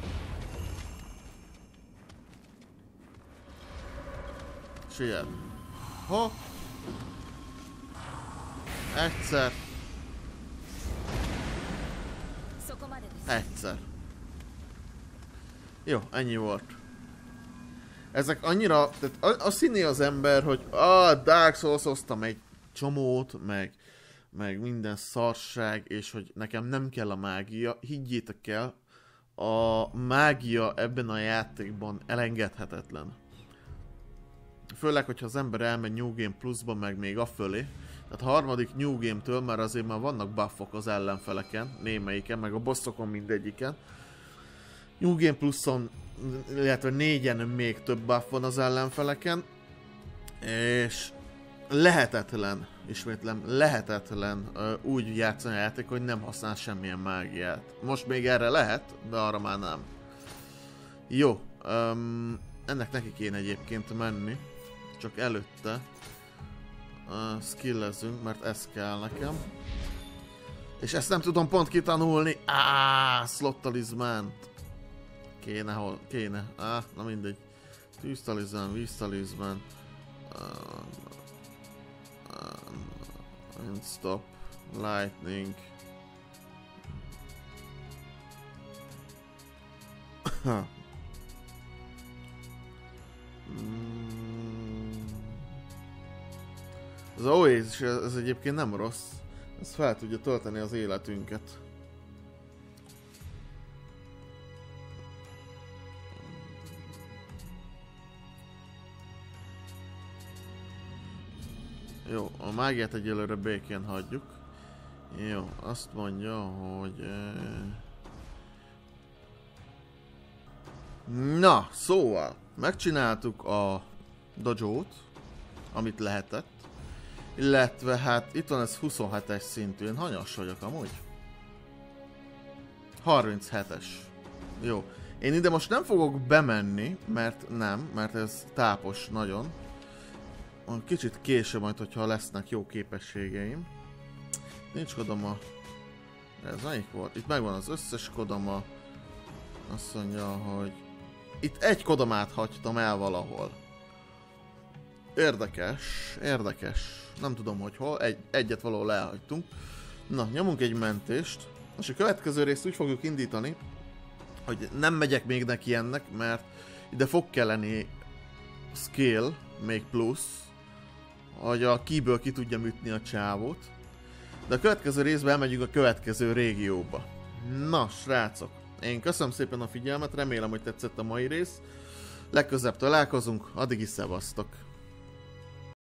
Siet. Ho! Egyszer. Egyszer. Jó, ennyi volt. Ezek annyira... Tehát azt hinné az ember, hogy ah, Dark Souls-oztam egy csomót, meg, meg minden szarság, és hogy nekem nem kell a mágia. Higgyétek el, a mágia ebben a játékban elengedhetetlen. Főleg, hogyha az ember elmegy New Game Plus-ba, meg még afölé. Tehát a harmadik New Game-től már azért már vannak buffok az ellenfeleken, némelyiken, meg a bosszokon mindegyiken. New Game Plus-on, illetve négyen még több buff van az ellenfeleken. És lehetetlen, ismétlem, lehetetlen uh, úgy játszani a játék, hogy nem használ semmilyen mágiát. Most még erre lehet, de arra már nem. Jó, um, ennek neki kéne egyébként menni. Csak előtte uh, skillezünk, mert ez kell nekem. És ezt nem tudom pont kitanulni. Áááá, Slot talizmánt. Kéne, hol? Kéne. Á, na mindegy. Tűz talizmán, víz talizmán. Uh, uh, stop. Lightning. Ez a Oasis, ez egyébként nem rossz. Ez fel tudja tölteni az életünket. Jó, a mágiát egyelőre békén hagyjuk. Jó, azt mondja, hogy... Na, szóval, megcsináltuk a dojo-t, amit lehetett. Illetve hát itt van ez huszonhetes szintű, én hanyas vagyok amúgy? harminchetes. Jó. Én ide most nem fogok bemenni, mert nem, mert ez tápos nagyon. Kicsit később majd, hogyha lesznek jó képességeim. Nincs kodama. Ez melyik volt? Itt megvan az összes kodama. Azt mondja, hogy... Itt egy kodamát hagytam el valahol. Érdekes, érdekes. Nem tudom, hogy hol. Egy, egyet valahol elhagytunk. Na, nyomunk egy mentést. És a következő részt úgy fogjuk indítani, hogy nem megyek még neki ennek, mert ide fog kelleni skill, még plusz, hogy a keyből ki tudjam ütni a csávót. De a következő részben elmegyünk a következő régióba. Na, srácok, én köszönöm szépen a figyelmet, remélem, hogy tetszett a mai rész. Legközelebb találkozunk, addig is szevasztok!